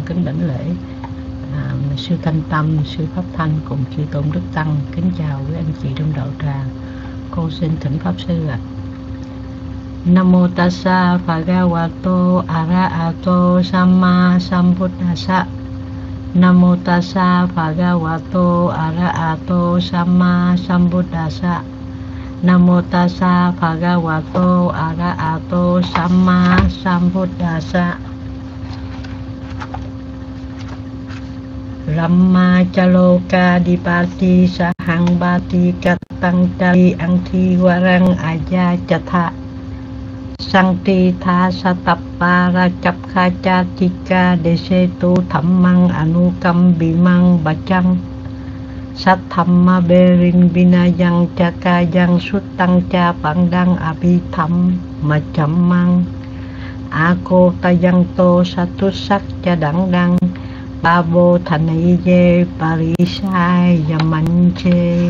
kính đảnh lễ sư Thanh Tâm, sư Pháp Thanh cùng chư tôn đức tăng. Kính chào quý anh chị trong đạo tràng. Cô xin thỉnh pháp sư ạ. Nam mô tassa bhagavato arahato samma sambuddhassa. Nam mô tassa bhagavato arahato samma sambuddhassa. Nam mô tassa bhagavato arahato samma sambuddhassa. Ramma chaloka dipati sahang bati katang chali angthi warang aja chatha Sankti tha satapara chapkha chatika desetu thammang anukam bimang bachang Satthamma berin vinayang chakayang suttang cha pandang abhitham machammang Ako tayang to satussak cha đẳng đăng Babo thành ye parisai yamanche.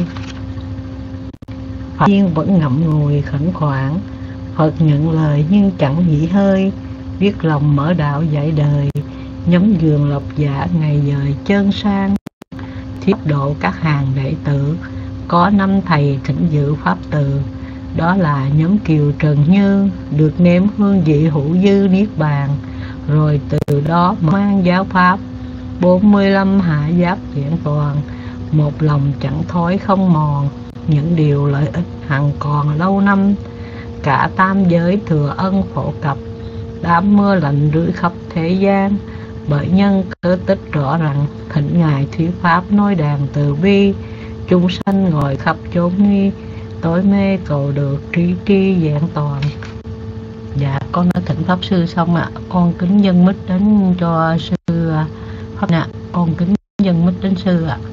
Phật tiên vẫn ngậm ngùi khẩn khoản, Phật nhận lời nhưng chẳng nghỉ hơi, biết lòng mở đạo dạy đời, nhóm giường lộc dạ ngày dời chơn sang. Thiết độ các hàng đệ tử, có 5 thầy thỉnh dự pháp từ, đó là nhóm Kiều Trần Như, được nếm hương vị hữu dư niết bàn, rồi từ đó mang giáo pháp 45 hạ giáp vẹn toàn, một lòng chẳng thói không mòn, những điều lợi ích hằng còn lâu năm. Cả tam giới thừa ân phổ cập, đám mưa lạnh rưới khắp thế gian. Bởi nhân cơ tích rõ rằng, thỉnh ngài thuyết pháp nói đàn từ bi, chúng sanh ngồi khắp chốn nghi, tối mê cầu được trí tri vẹn toàn. Dạ, con đã thỉnh pháp sư xong ạ. Con kính dâng mít đến cho sư Pháp nè, con kính dâng mít đến sư ạ.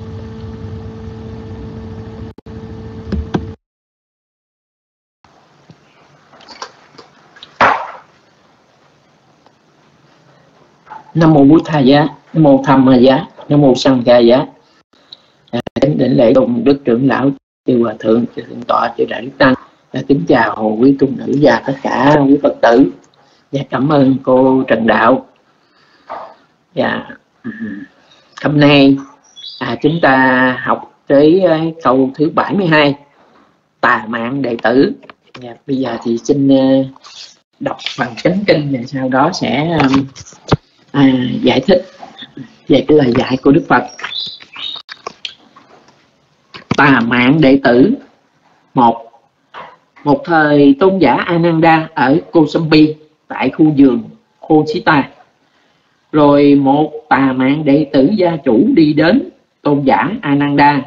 Nam mô Bụt Thầy Giá, Nam mô Tham Ma Giá, Nam mô Sang Ca Giá. Kính đảnh lễ cùng đức trưởng lão, chư hòa thượng, chư thượng tọa, chư đại đức tăng. Kính chào quý tu nữ và tất cả quý Phật tử. Và cảm ơn cô Trần Đạo. Và hôm nay chúng ta học tới câu thứ 72, tà mạng đệ tử. Và bây giờ thì xin đọc phần chánh kinh, và sau đó sẽ giải thích về cái lời dạy của Đức Phật. Tà mạng đệ tử. Một thời tôn giả Ananda ở Kosambi tại khu vườn Khosita. Rồi một tà mạng đệ tử gia chủ đi đến tôn giả Ananda.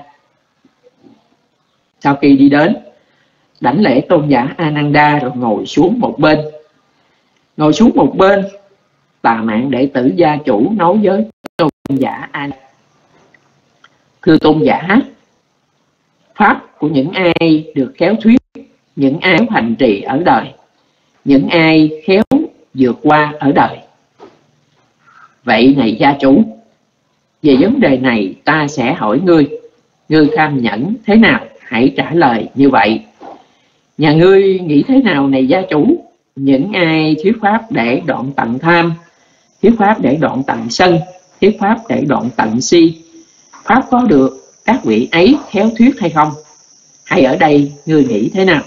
Sau khi đi đến, đảnh lễ tôn giả Ananda rồi ngồi xuống một bên. Ngồi xuống một bên, tà mạng đệ tử gia chủ nói với tôn giả Ananda: thưa tôn giả, pháp của những ai được khéo thuyết, những ai hành trì ở đời, những ai khéo vượt qua ở đời. Vậy này gia chủ, về vấn đề này ta sẽ hỏi ngươi, ngươi tham nhẫn thế nào, hãy trả lời như vậy. Nhà ngươi nghĩ thế nào này gia chủ? Những ai thuyết pháp để đoạn tận tham, thuyết pháp để đoạn tận sân, thuyết pháp để đoạn tận si, pháp có được các vị ấy khéo thuyết hay không? Hay ở đây ngươi nghĩ thế nào?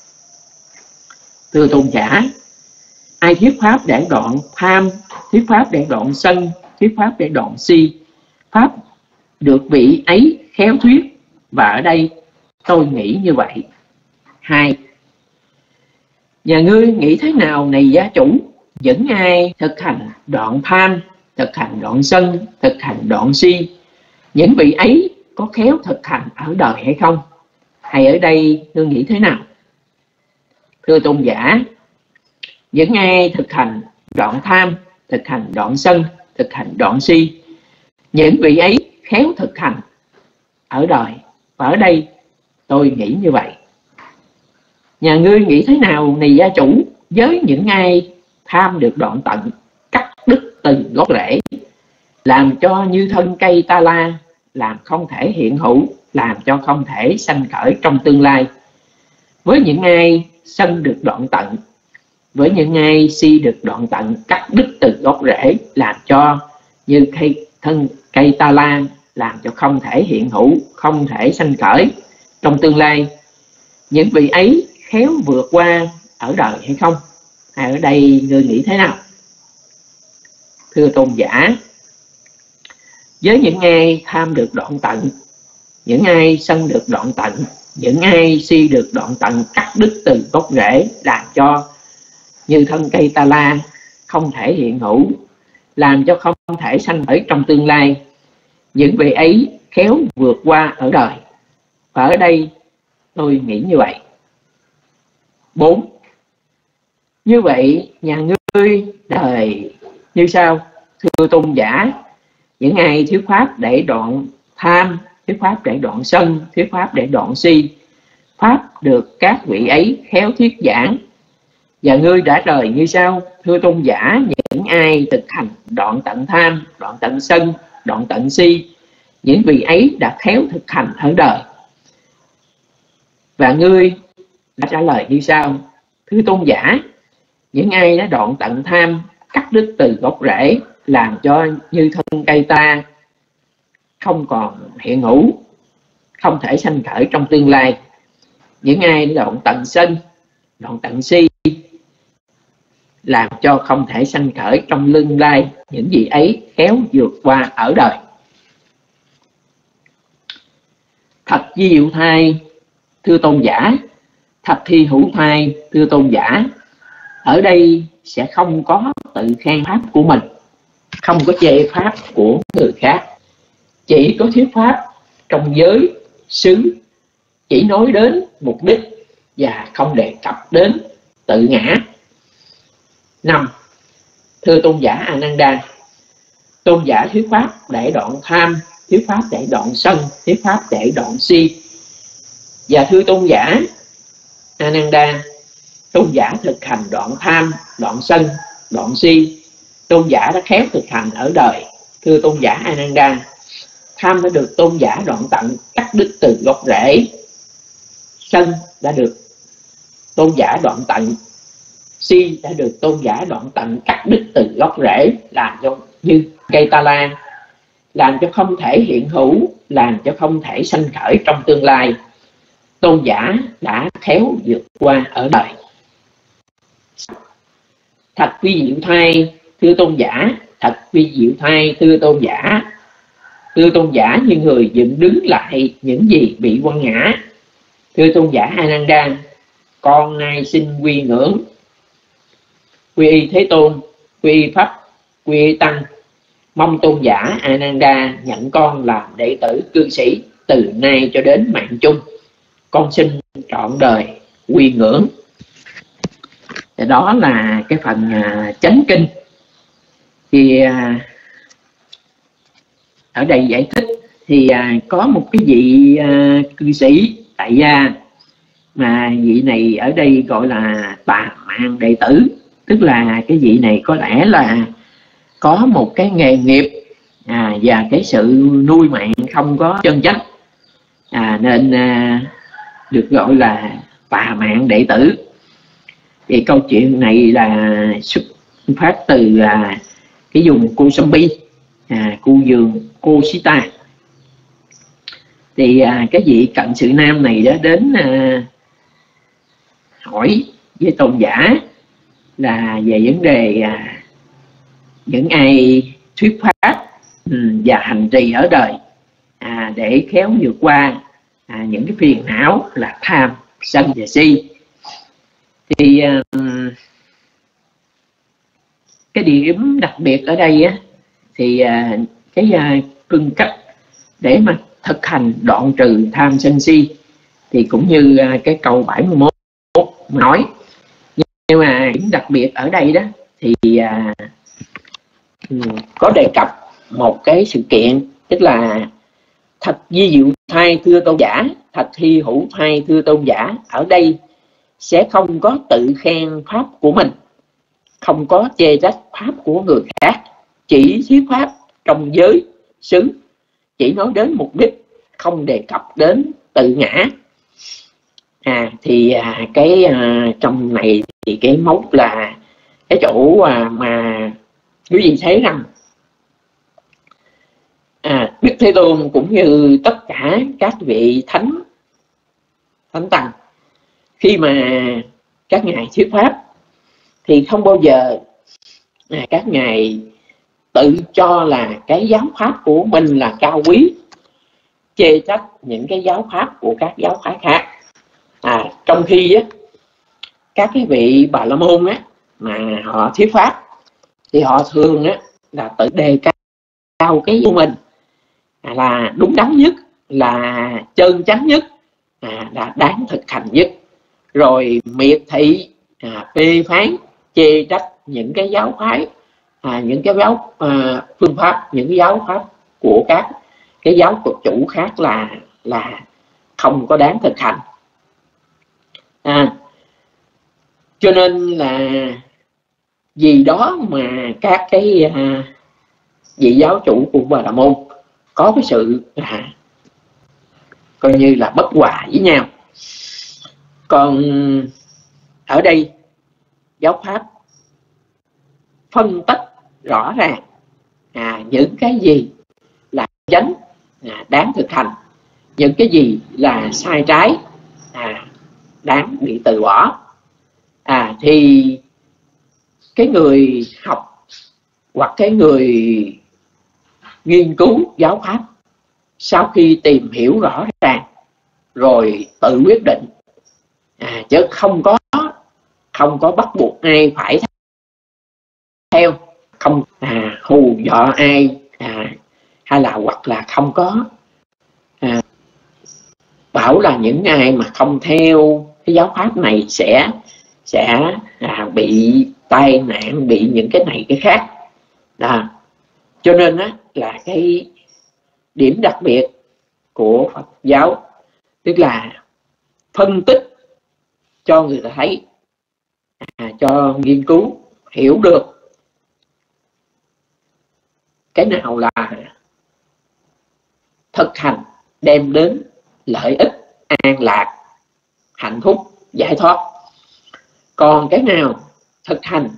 Thưa tôn giả, ai thuyết pháp để đoạn tham, thuyết pháp để đoạn sân, thuyết pháp để đoạn si, pháp được vị ấy khéo thuyết, và ở đây tôi nghĩ như vậy. 2. Nhà ngươi nghĩ thế nào này gia chủ? Những ai thực hành đoạn tham, thực hành đoạn sân, thực hành đoạn si, những vị ấy có khéo thực hành ở đời hay không? Hay ở đây ngươi nghĩ thế nào? Thưa tôn giả, những ai thực hành đoạn tham, thực hành đoạn sân, thực hành đoạn si, những vị ấy khéo thực hành ở đời, và ở đây tôi nghĩ như vậy. Nhà ngươi nghĩ thế nào này gia chủ? Với những ai tham được đoạn tận, cắt đứt từng gốc rễ, làm cho như thân cây ta la, làm không thể hiện hữu, làm cho không thể sanh khởi trong tương lai. Với những ai sân được đoạn tận, với những ai si được đoạn tận, cắt đứt từ gốc rễ, làm cho như thân cây ta la, làm cho không thể hiện hữu, không thể sanh khởi trong tương lai. Những vị ấy khéo vượt qua ở đời hay không? Hay ở đây ngươi nghĩ thế nào? Thưa tôn giả, với những ai tham được đoạn tận, những ai sân được đoạn tận, những ai si được đoạn tận, cắt đứt từ gốc rễ, làm cho như thân cây ta la không thể hiện hữu, làm cho không thể sanh khởi trong tương lai. Những vị ấy khéo vượt qua ở đời. Và ở đây tôi nghĩ như vậy. 4. Như vậy nhà ngươi đời như sau? Thưa tôn giả, những ai thuyết pháp để đoạn tham, thuyết pháp để đoạn sân, thuyết pháp để đoạn si, pháp được các vị ấy khéo thuyết giảng. Và ngươi đã đời như sau? Thưa tôn giả, những ai thực hành đoạn tận tham, đoạn tận sân, đoạn tận si, những vị ấy đã khéo thực hành ở đời. Và ngươi đã trả lời như sau? Thưa tôn giả, những ai đã đoạn tận tham, cắt đứt từ gốc rễ, làm cho như thân cây ta không còn hiện hữu, không thể sanh khởi trong tương lai. Những ai đoạn tận sân, đoạn tận si, làm cho không thể sanh khởi trong tương lai. Những gì ấy khéo vượt qua ở đời. Thật di diệu thai, thưa tôn giả. Thật thi hữu thai, thưa tôn giả. Ở đây sẽ không có tự khen pháp của mình, không có chê pháp của người khác, chỉ có thuyết pháp trong giới xứ, chỉ nói đến mục đích và không đề cập đến tự ngã. 5. Thưa tôn giả Ananda, tôn giả thuyết pháp để đoạn tham, thuyết pháp để đoạn sân, thuyết pháp để đoạn si. Và thưa tôn giả Ananda, tôn giả thực hành đoạn tham, đoạn sân, đoạn si, tôn giả đã khéo thực hành ở đời. Thưa tôn giả Ananda, tham đã được tôn giả đoạn tận, cắt đứt từ gốc rễ. Sân đã được tôn giả đoạn tận, si đã được tôn giả đoạn tận, cắt đứt từ gốc rễ, làm cho như cây ta la, làm cho không thể hiện hữu, làm cho không thể sanh khởi trong tương lai. Tôn giả đã khéo vượt qua ở đời. Thật vi diệu thai, thưa tôn giả. Thật vi diệu thai, thưa tôn giả. Thưa tôn giả, như người dựng đứng lại những gì bị quăng ngã. Thưa tôn giả Ananda, con nay xin quy ngưỡng, quy y Thế Tôn, quy y Pháp, quy y Tăng. Mong tôn giả Ananda nhận con làm đệ tử cư sĩ từ nay cho đến mạng chung. Con xin trọn đời quy ngưỡng. Đó là cái phần chánh kinh. Thì ở đây giải thích thì có một cái vị cư sĩ tại gia, mà vị này ở đây gọi là tà mạng đệ tử. Tức là cái vị này có lẽ là có một cái nghề nghiệp và cái sự nuôi mạng không có chân chánh, nên được gọi là tà mạng đệ tử. Thì câu chuyện này là xuất phát từ cái vùng Kosambi, khu vườn Kosita. Thì cái vị cận sự nam này đã đến hỏi với tôn giả là về vấn đề những ai thuyết pháp và hành trì ở đời để khéo vượt qua những cái phiền não là tham, sân và si. Thì cái điểm đặc biệt ở đây thì cái phương cách để mà thực hành đoạn trừ tham sân si thì cũng như cái câu 71 nói. Nhưng mà điểm đặc biệt ở đây đó thì có đề cập một cái sự kiện, tức là thật vi diệu thai, thưa tôn giả. Thật hy hữu thai, thưa tôn giả. Ở đây sẽ không có tự khen pháp của mình, không có chê trách pháp của người khác, chỉ thuyết pháp trong giới xứ, chỉ nói đến mục đích, không đề cập đến tự ngã. Thì trong này thì cái mốc là cái chỗ mà quý vị thấy rằng Đức Thế Tôn cũng như tất cả các vị thánh tăng, khi mà các ngài thuyết pháp thì không bao giờ các ngài tự cho là cái giáo pháp của mình là cao quý, chê trách những cái giáo pháp của các giáo phái khác. Trong khi á, các cái vị Bà La Môn á, mà họ thuyết pháp thì họ thường á, là tự đề cao cái của mình là đúng đắn nhất, là chân chánh nhất, là đáng thực hành nhất, rồi miệt thị, phê phán, chê trách những cái giáo phái, những cái giáo phương pháp, những cái giáo pháp của các cái giáo Phật chủ khác là không có đáng thực hành. Cho nên là vì đó mà các cái vị giáo chủ của Bà La Môn có cái sự coi như là bất hòa với nhau. Còn ở đây giáo pháp phân tích rõ ràng những cái gì là chánh, đáng thực hành, những cái gì là sai trái, đáng bị từ bỏ. Thì cái người học hoặc cái người nghiên cứu giáo pháp sau khi tìm hiểu rõ ràng rồi tự quyết định, chứ không có bắt buộc ai phải theo, không hù dọa ai, hay là hoặc là không có bảo là những ai mà không theo cái giáo pháp này sẽ bị tai nạn, bị những cái này cái khác. Cho nên á, là cái điểm đặc biệt của Phật giáo tức là phân tích cho người ta thấy, cho nghiên cứu hiểu được cái nào là thực hành đem đến lợi ích, an lạc, hạnh phúc, giải thoát. Còn cái nào thực hành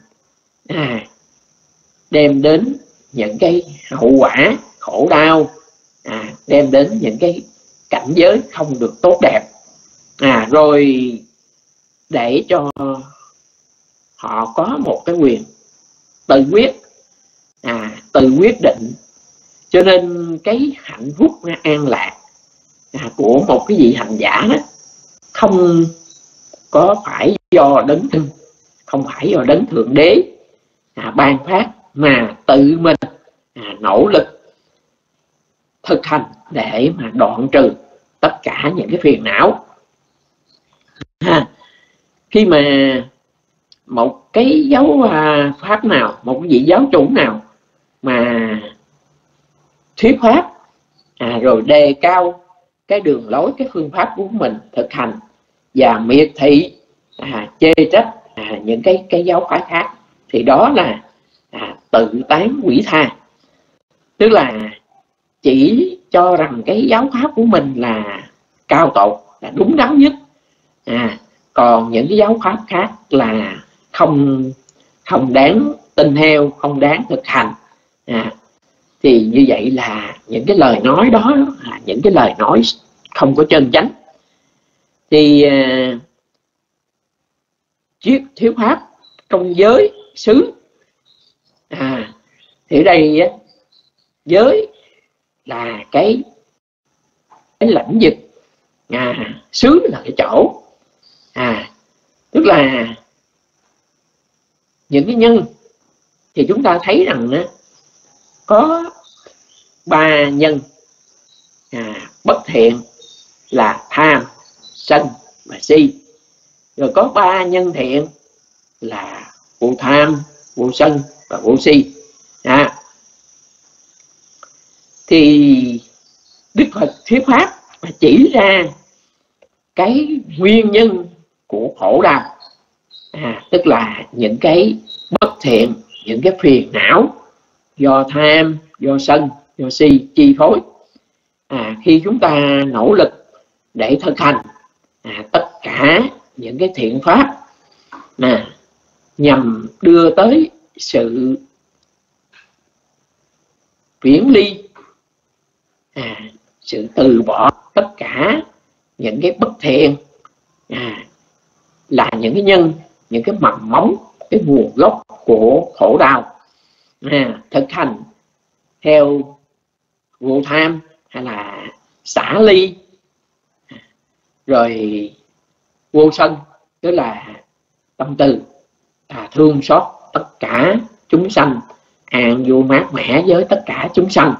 đem đến những cái hậu quả khổ đau, đem đến những cái cảnh giới không được tốt đẹp, rồi để cho họ có một cái quyền tự quyết, tự quyết định. Cho nên cái hạnh phúc an lạc của một cái vị hành giả đó không có phải do đấng tinh, không phải do đấng thượng đế ban phát, mà tự mình nỗ lực thực hành để mà đoạn trừ tất cả những cái phiền não. Khi mà một cái giáo pháp nào, một cái vị giáo chủ nào mà thuyết pháp rồi đề cao cái đường lối, cái phương pháp của mình thực hành và miệt thị, chê trách những cái giáo phái khác, thì đó là tự tán quỷ tha, tức là chỉ cho rằng cái giáo pháp của mình là cao tột, là đúng đắn nhất, còn những cái giáo pháp khác là không đáng tin theo, không đáng thực hành. Thì như vậy là những cái lời nói đó là những cái lời nói không có chân chánh. Thì thuyết pháp trong giới xứ, thì ở đây giới là cái lãnh vực, xứ là cái chỗ, tức là những cái nhân. Thì chúng ta thấy rằng có 3 nhân bất thiện là tham, sân và si, rồi có 3 nhân thiện là vô tham, vô sân và vô si. Thì Đức Phật thuyết pháp chỉ ra cái nguyên nhân của khổ đau, tức là những cái bất thiện, những cái phiền não do tham, do sân, do si chi phối. Khi chúng ta nỗ lực để thực hành tất cả những cái thiện pháp nhằm đưa tới sự viễn ly sự từ bỏ tất cả những cái bất thiện là những cái nhân, những cái mầm móng, cái nguồn gốc của khổ đau. Thực hành theo vô tham hay là xả ly, rồi vô sân, tức là tâm từ thương xót tất cả chúng sanh, an vui mát mẻ với tất cả chúng sanh,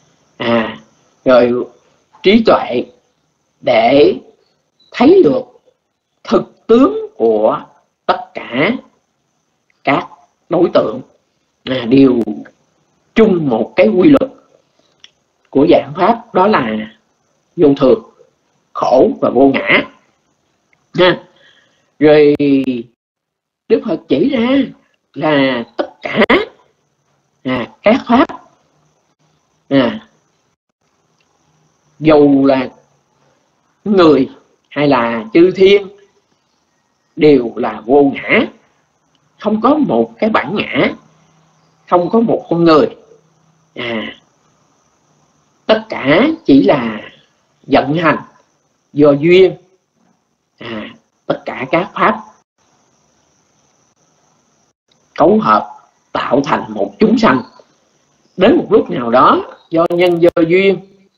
rồi trí tuệ để thấy được thực tướng của tất cả các đối tượng đều chung một cái quy luật của dạng pháp, đó là vô thường, khổ và vô ngã. Rồi Đức Phật chỉ ra là tất cả các pháp dù là người hay là chư thiên đều là vô ngã, không có một cái bản ngã, không có một con người. Tất cả chỉ là vận hành do duyên. Tất cả các pháp cấu hợp tạo thành một chúng sanh. Đến một lúc nào đó do nhân do duyên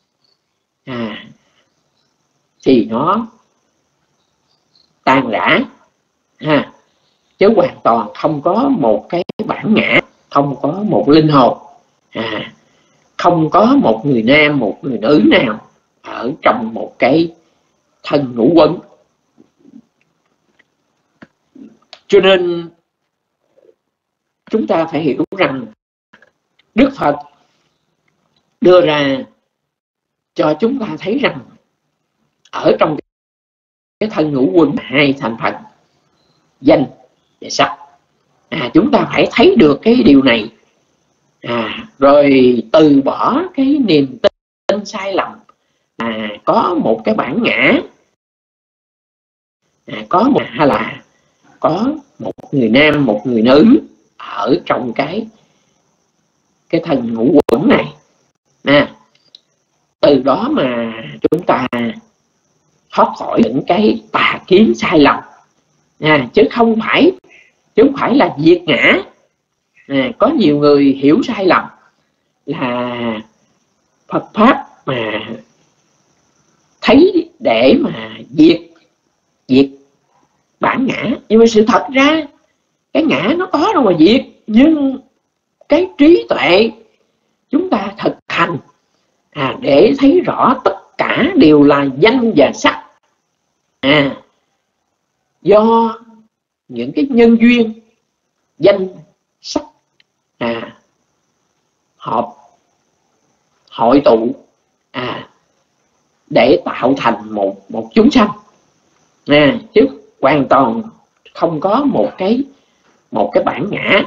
thì nó tan rã, chứ hoàn toàn không có một cái bản ngã, không có một linh hồn, không có một người nam, một người nữ nào ở trong một cái thân ngũ uẩn. Cho nên chúng ta phải hiểu rằng Đức Phật đưa ra cho chúng ta thấy rằng ở trong cái thân ngũ uẩn hai thành phần danh và sắc. Chúng ta phải thấy được cái điều này, rồi từ bỏ cái niềm tin sai lầm có một cái bản ngã, hay là có một người nam, một người nữ ở trong cái thân ngũ uẩn này. Từ đó mà chúng ta thoát khỏi những cái tà kiến sai lầm, chứ không phải là diệt ngã. Có nhiều người hiểu sai lầm là Phật pháp mà thấy để mà diệt bản ngã, nhưng mà sự thật ra cái ngã nó có đâu mà diệt. Nhưng cái trí tuệ chúng ta thực hành để thấy rõ tất cả đều là danh và sắc, do những cái nhân duyên danh sắc hội tụ để tạo thành một chúng sanh, chứ hoàn toàn không có một cái bản ngã.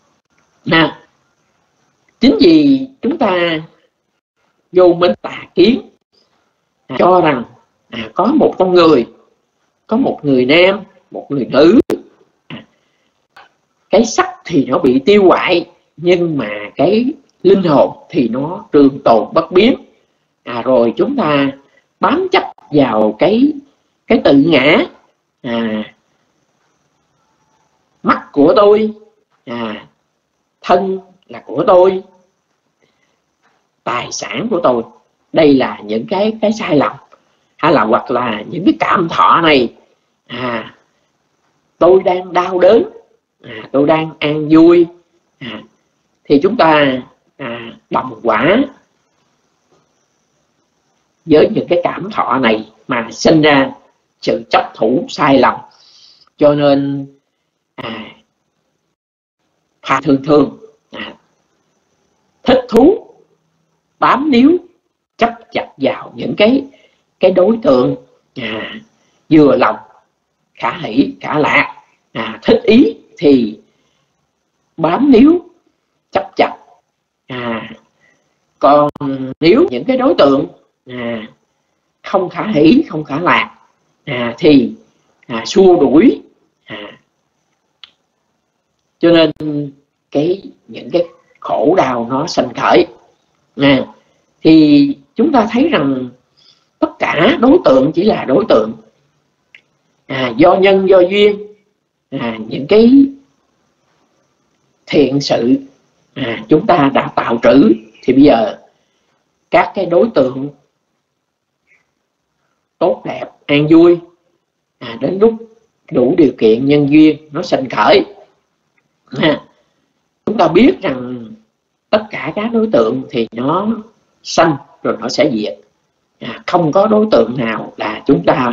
Chính vì chúng ta vô minh tà kiến cho rằng có một con người, có một người nam, một người nữ, cái sắc thì nó bị tiêu hoại, nhưng mà cái linh hồn thì nó trường tồn bất biến. Rồi chúng ta bám chấp vào cái tự ngã, mắt của tôi, thân là của tôi, tài sản của tôi. Đây là những cái sai lầm, hay là hoặc là những cái cảm thọ này, tôi đang đau đớn, tôi đang an vui, thì chúng ta đồng quả với những cái cảm thọ này mà sinh ra sự chấp thủ sai lầm. Cho nên thường thích thú, bám níu, chấp chặt vào những cái đối tượng vừa lòng, khả hỷ, khả lạc, thích ý thì bám níu, chấp chặt. Còn nếu những cái đối tượng không khả hỷ, không khả lạc thì xua đuổi. Cho nên những cái khổ đau nó sanh khởi. Thì chúng ta thấy rằng tất cả đối tượng chỉ là đối tượng, do nhân do duyên, những cái thiện sự chúng ta đã tạo trữ, thì bây giờ các cái đối tượng tốt đẹp an vui, đến lúc đủ điều kiện nhân duyên nó sanh khởi. Chúng ta biết rằng tất cả các đối tượng thì nó sanh rồi nó sẽ diệt, không có đối tượng nào là chúng ta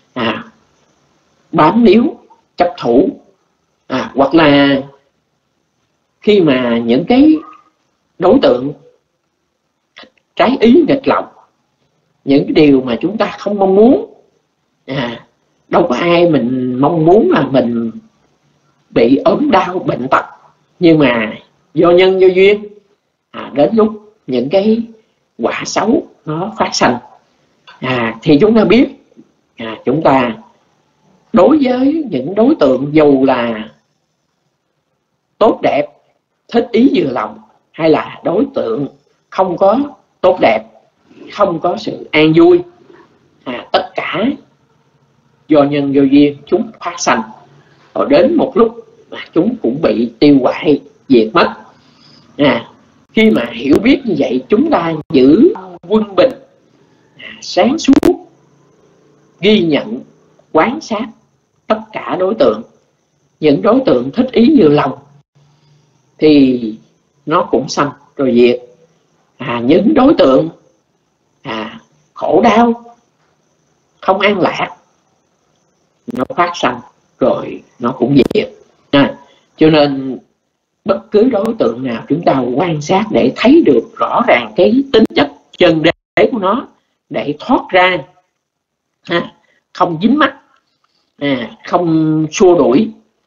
bám níu chấp thủ, hoặc là khi mà những cái đối tượng trái ý nghịch lòng, những cái điều mà chúng ta không mong muốn, đâu có ai mình mong muốn là mình bị ốm đau bệnh tật, nhưng mà do nhân do duyên, đến lúc những cái quả xấu nó phát sinh, thì chúng ta biết chúng ta đối với những đối tượng dù là tốt đẹp, thích ý vừa lòng, hay là đối tượng không có tốt đẹp, không có sự an vui, tất cả do nhân do duyên chúng phát sanh, rồi đến một lúc mà chúng cũng bị tiêu hoại diệt mất. Khi mà hiểu biết như vậy, chúng ta giữ quân bình, sáng suốt, ghi nhận, quan sát tất cả đối tượng. Những đối tượng thích ý vừa lòng thì nó cũng sanh rồi diệt, những đối tượng khổ đau, không an lạc, nó phát sanh rồi nó cũng diệt. Cho nên bất cứ đối tượng nào chúng ta quan sát để thấy được rõ ràng cái tính chất chân đế của nó, để thoát ra, không dính mắc, không xua đuổi,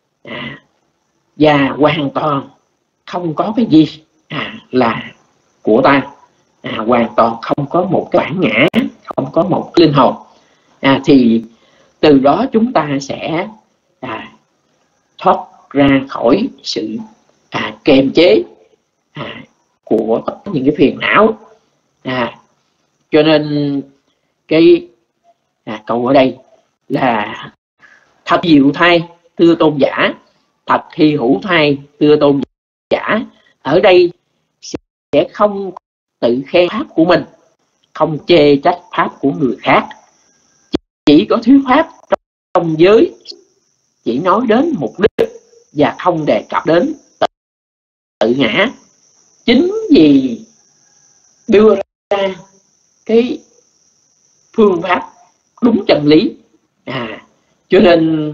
và hoàn toàn không có cái gì là của ta, hoàn toàn không có một cái bản ngã, không có một linh hồn, thì từ đó chúng ta sẽ thoát ra khỏi sự kềm chế của những cái phiền não. Cho nên cái câu ở đây là thật diệu thay thưa tôn giả, thật hy hữu thay thưa tôn giả. Ở đây sẽ không tự khen pháp của mình, không chê trách pháp của người khác, chỉ có thuyết pháp trong giới, chỉ nói đến mục đích và không đề cập đến tự ngã. Chính vì đưa ra cái phương pháp đúng chân lý, cho nên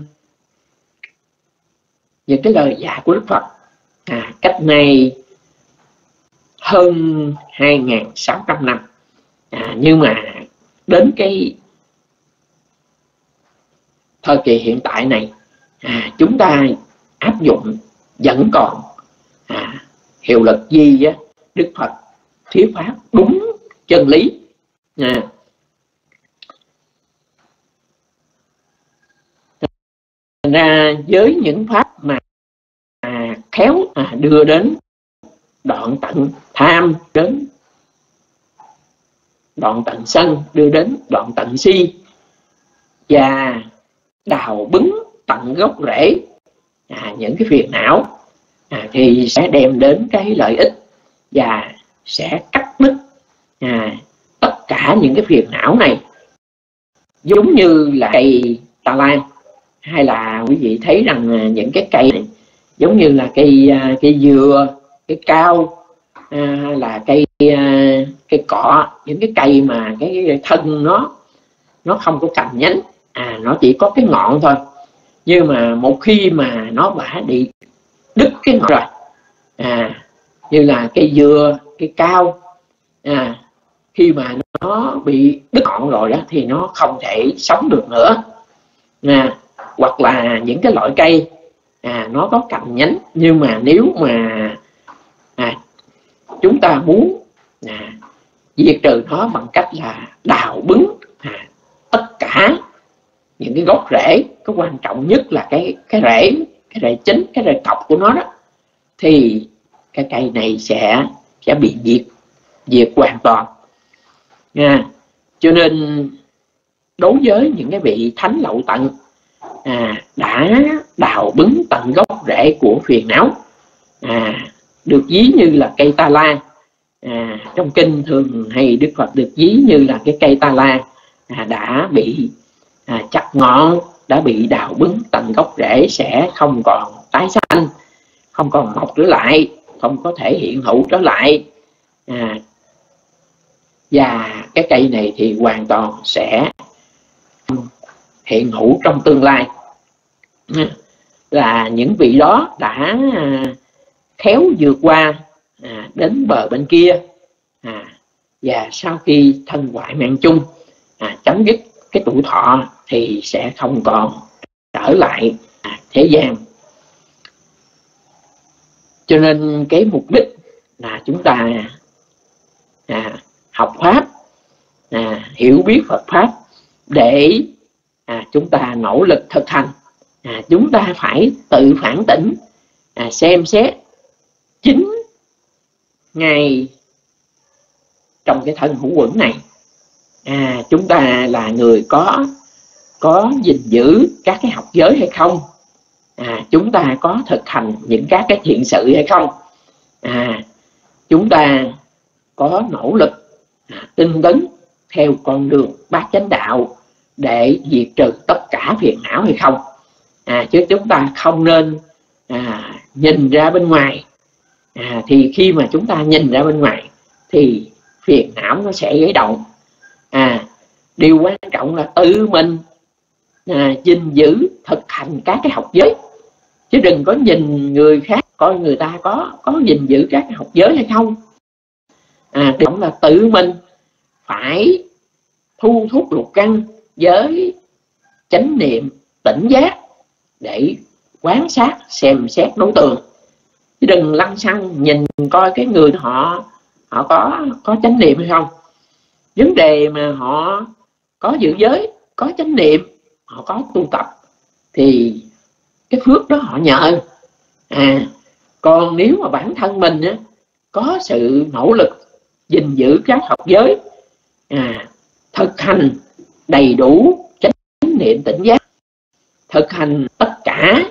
những cái lời dạy của Đức Phật cách nay hơn 2.600 năm, nhưng mà đến cái thời kỳ hiện tại này, chúng ta áp dụng vẫn còn hiệu lực gì á, Đức Phật thuyết pháp đúng chân lý. Thành ra với những pháp mà khéo đưa đến đoạn tận tham, đến đoạn tận sân, đưa đến đoạn tận si, và đào bứng tận gốc rễ những cái phiền não, thì sẽ đem đến cái lợi ích và sẽ cắt đứt tất cả những cái phiền não này. Giống như là cây Tà Lan, hay là quý vị thấy rằng những cái cây này giống như là cây dừa, cây cao, là cây cọ, những cái cây mà cái thân nó không có cành nhánh, nó chỉ có cái ngọn thôi. Nhưng mà một khi mà nó đã bị đứt cái ngọn rồi, như là cây dừa, cây cao, khi mà nó bị đứt ngọn rồi đó thì nó không thể sống được nữa. Hoặc là những cái loại cây nó có cành nhánh, nhưng mà nếu mà chúng ta muốn diệt trừ nó bằng cách là đào bứng tất cả những cái gốc rễ, cái quan trọng nhất là cái rễ chính, cái rễ cọc của nó đó, thì cái cây này sẽ bị diệt hoàn toàn. Cho nên đối với những cái vị thánh lậu tận đã đào bứng tận gốc rễ của phiền não, được ví như là cây ta la. Trong kinh thường hay Đức Phật được ví như là cái cây ta la đã bị chặt ngọn, đã bị đào bứng tận gốc rễ, sẽ không còn tái sanh, không còn mọc trở lại, không có thể hiện hữu trở lại. Và cái cây này thì hoàn toàn sẽ hiện hữu trong tương lai. Là những vị đó đã khéo vượt qua đến bờ bên kia, và sau khi thân hoại mạng chung, chấm dứt cái tuổi thọ, thì sẽ không còn trở lại thế gian. Cho nên cái mục đích là chúng ta học Pháp, hiểu biết Phật Pháp để chúng ta nỗ lực thực hành. Chúng ta phải tự phản tỉnh, xem xét chính ngay trong cái thân hữu uẩn này, chúng ta là người có gìn giữ các cái học giới hay không? Chúng ta có thực hành những các cái thiện sự hay không? Chúng ta có nỗ lực tinh tấn theo con đường bát chánh đạo để diệt trừ tất cả phiền não hay không? Chứ chúng ta không nên nhìn ra bên ngoài. Thì khi mà chúng ta nhìn ra bên ngoài thì phiền não nó sẽ gây động. Điều quan trọng là tự mình gìn giữ thực hành các cái học giới, chứ đừng có nhìn người khác coi người ta có gìn giữ các cái học giới hay không. Điều quan trọng là tự mình phải thu thúc lục căn với chánh niệm tỉnh giác để quan sát xem xét đối tượng, chứ đừng lăng xăng nhìn coi cái người họ có chánh niệm hay không. Vấn đề mà họ có giữ giới, có chánh niệm, họ có tu tập thì cái phước đó họ nhờ. Còn nếu mà bản thân mình có sự nỗ lực gìn giữ các học giới, thực hành đầy đủ chánh niệm tỉnh giác, thực hành tất cả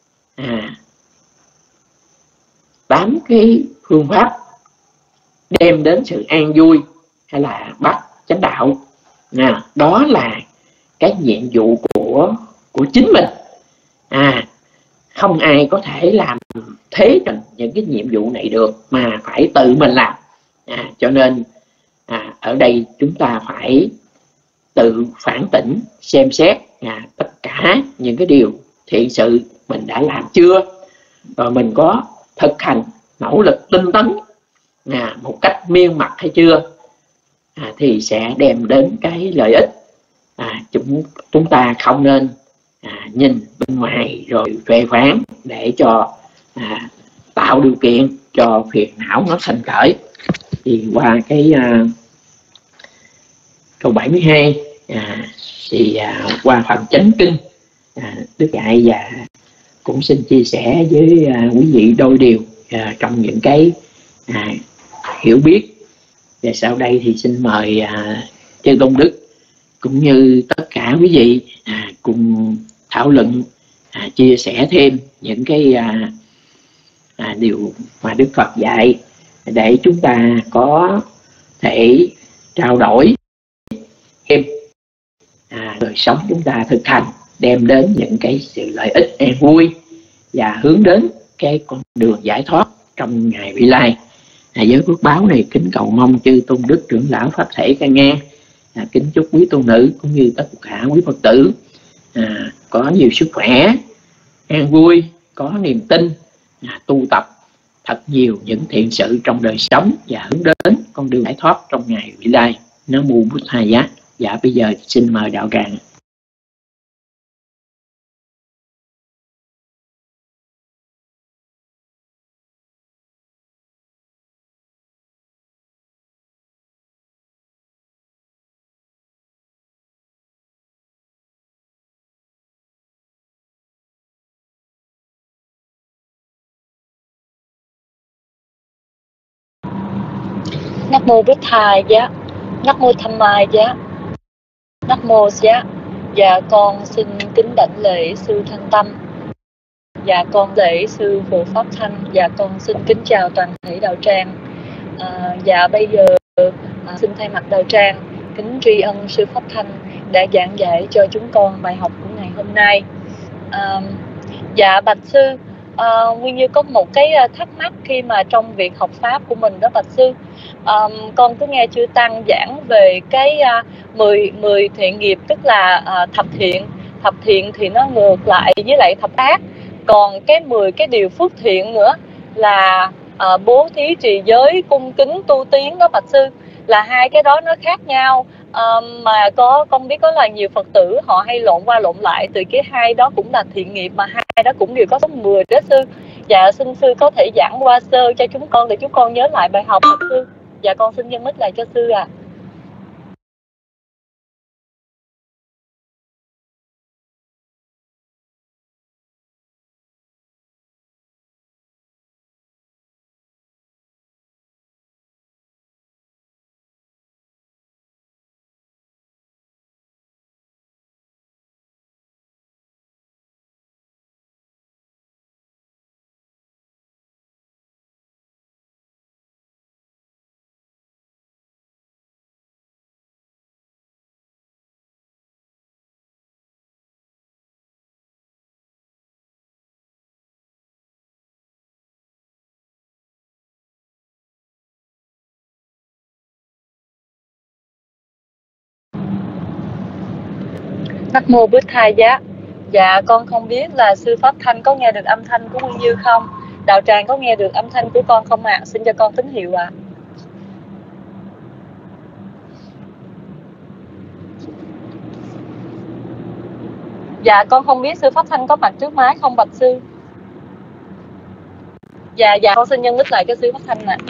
8 cái phương pháp đem đến sự an vui hay là bát chánh đạo, đó là cái nhiệm vụ của chính mình. Không ai có thể làm thế cho những cái nhiệm vụ này được, mà phải tự mình làm. Cho nên ở đây chúng ta phải tự phản tỉnh, xem xét tất cả những cái điều thiện sự mình đã làm chưa, rồi mình có thực hành nỗ lực tinh tấn một cách miên mật hay chưa, thì sẽ đem đến cái lợi ích. Chúng ta không nên nhìn bên ngoài rồi phê phán để cho tạo điều kiện cho phiền não nó sanh khởi. Thì qua cái câu 72 thì qua phần chánh kinh Đức dạy, và cũng xin chia sẻ với quý vị đôi điều trong những cái hiểu biết. Và sau đây thì xin mời chư Tôn Đức cũng như tất cả quý vị cùng thảo luận, chia sẻ thêm những cái điều mà Đức Phật dạy, để chúng ta có thể trao đổi thêm đời sống chúng ta thực hành, đem đến những cái sự lợi ích an vui và hướng đến cái con đường giải thoát trong ngày vị lai. Với phước báo này kính cầu mong chư Tôn Đức trưởng lão Pháp thể can nghe, kính chúc quý tôn nữ cũng như tất cả quý Phật tử có nhiều sức khỏe, an vui, có niềm tin, tu tập thật nhiều những thiện sự trong đời sống và hướng đến con đường giải thoát trong ngày vị lai. Nam mô Bụt Thầy Giá. Dạ bây giờ xin mời đạo tràng. Nam mô Bụt Thầy Giá. Nam mô Tham Mai Giá. Nắc mô Giá. Dạ con xin kính đảnh lễ sư Thanh Tâm. Dạ con lễ sư Phổ Pháp Thanh. Dạ con xin kính chào toàn thể đạo tràng. Dạ bây giờ xin thay mặt đạo tràng kính tri ân sư Pháp Thanh đã giảng dạy cho chúng con bài học của ngày hôm nay. Dạ bạch sư, Nguyên Như có một cái thắc mắc khi mà trong việc học pháp của mình đó bạch sư. Con cứ nghe chư tăng giảng về cái 10 thiện nghiệp, tức là thập thiện thì nó ngược lại với lại thập ác. Còn cái 10 cái điều phước thiện nữa là bố thí, trì giới, cung kính, tu tiến đó bạch sư, là hai cái đó nó khác nhau. Mà con biết có là nhiều Phật tử họ hay lộn qua lộn lại, từ cái hai đó cũng là thiện nghiệp mà hai đó cũng đều có số 10 đó sư. Dạ xin sư có thể giảng qua sơ cho chúng con để chúng con nhớ lại bài học bạch sư. Dạ con xin nhân mít lại cho sư ạ. Nắc mô Bích Thai Giá. Dạ con không biết là sư Pháp Thanh có nghe được âm thanh của Nguyên Như không? Đạo tràng có nghe được âm thanh của con không ạ? Xin cho con tín hiệu ạ. Dạ con không biết sư Pháp Thanh có mặt trước máy không bạch sư? Dạ con xin nhân mít lại cho sư Pháp Thanh ạ.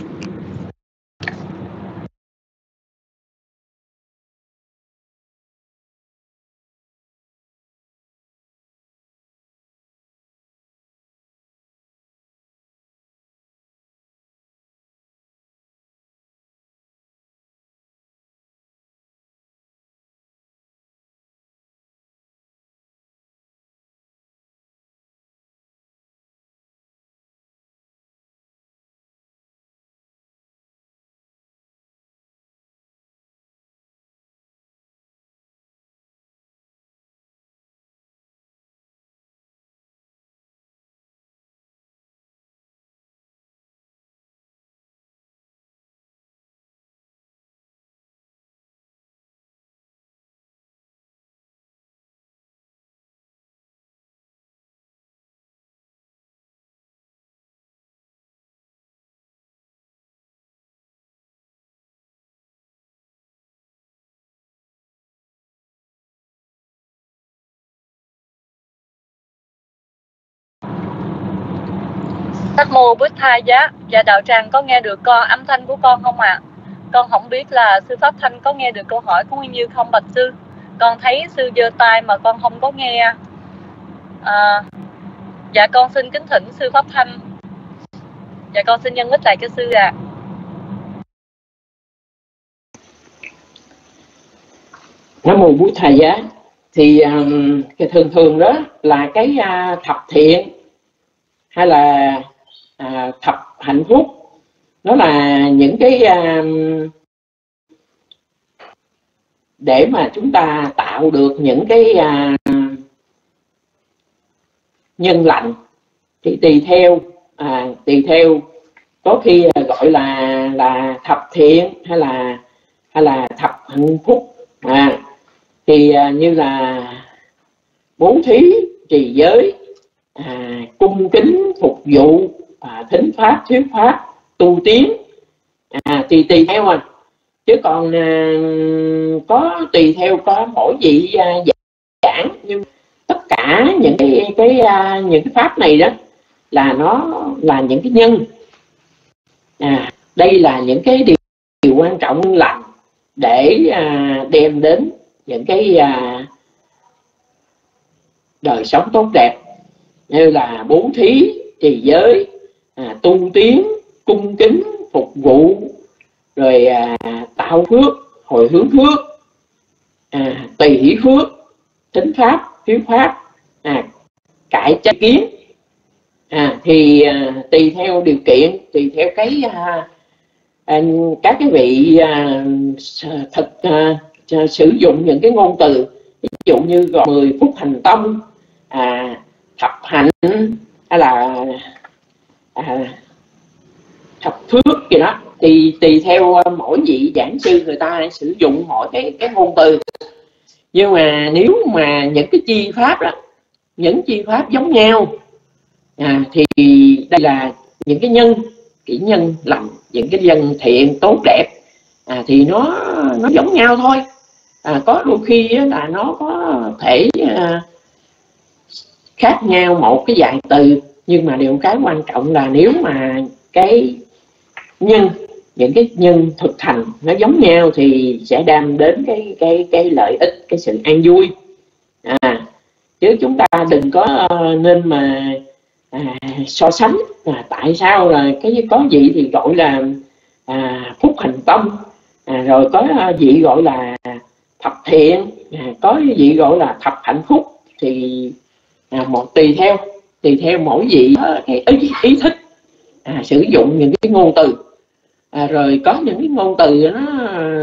Nắc mô Bích Thai Giá. Dạ đạo tràng có nghe được âm thanh của con không ạ? Con không biết là sư Pháp Thanh có nghe được câu hỏi của Nguyên Như không bạch sư? Con thấy sư giơ tay mà con không có nghe. Dạ con xin kính thỉnh sư Pháp Thanh. Dạ con xin nhân mít lại cho sư ạ. Nam mô Bụt Thầy Giá. Thì cái thường đó là cái thập thiện hay là thập hạnh phúc, nó là những cái để mà chúng ta tạo được những cái nhân lành, thì tùy theo có khi gọi là thập thiện hay là thập hạnh phúc. Thì như là bố thí, trì giới, cung kính, phục vụ, thính pháp, thuyết pháp, tu tiến, thì tùy theo chứ còn có tùy theo có mỗi vị giảng, nhưng tất cả những cái pháp này đó là nó là những cái nhân. Đây là những cái điều quan trọng lành để đem đến những cái đời sống tốt đẹp, như là bố thí, trì giới, tu tiến, cung kính, phục vụ, rồi tạo phước, hồi hướng phước, tùy hỷ phước, thính pháp, thuyết pháp, cải chánh kiến. Thì tùy theo điều kiện, tùy theo cái các cái vị sử dụng những cái ngôn từ, ví dụ như gồm 10 phút hành tâm, thập hạnh, hay là thập phước gì đó, thì tùy theo mỗi vị giảng sư người ta sử dụng mỗi cái ngôn từ. Nhưng mà nếu mà những cái chi pháp đó, những chi pháp giống nhau, thì đây là những cái nhân, kỹ nhân lành, những cái nhân thiện tốt đẹp, thì nó giống nhau thôi. Có đôi khi là nó có thể khác nhau một cái vài từ, nhưng mà điều cái quan trọng là nếu mà cái nhân, những cái nhân thực hành nó giống nhau thì sẽ đem đến cái lợi ích, cái sự an vui. Chứ chúng ta đừng có nên mà so sánh tại sao là cái có vị thì gọi là phúc hành tâm, rồi có vị gọi là thập thiện, có vị gọi là thập hạnh phúc, thì một tùy theo mỗi vị cái ý thích sử dụng những cái ngôn từ. Rồi có những cái ngôn từ nó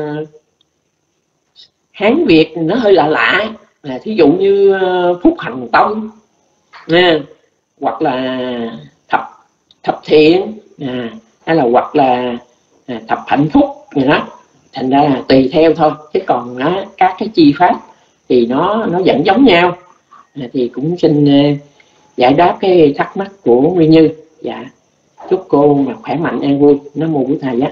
Hán Việt nó hơi lạ, thí dụ như phúc hành tâm, hoặc là thập thiện, hay là hoặc là thập hạnh phúc gì đó. Thành ra là tùy theo thôi, chứ còn các cái chi pháp thì nó vẫn giống nhau. Thì cũng xin giải đáp cái thắc mắc của Nguyên Như. Dạ, chúc cô mà khỏe mạnh an vui. Nam mô Bụt Thầy Giá.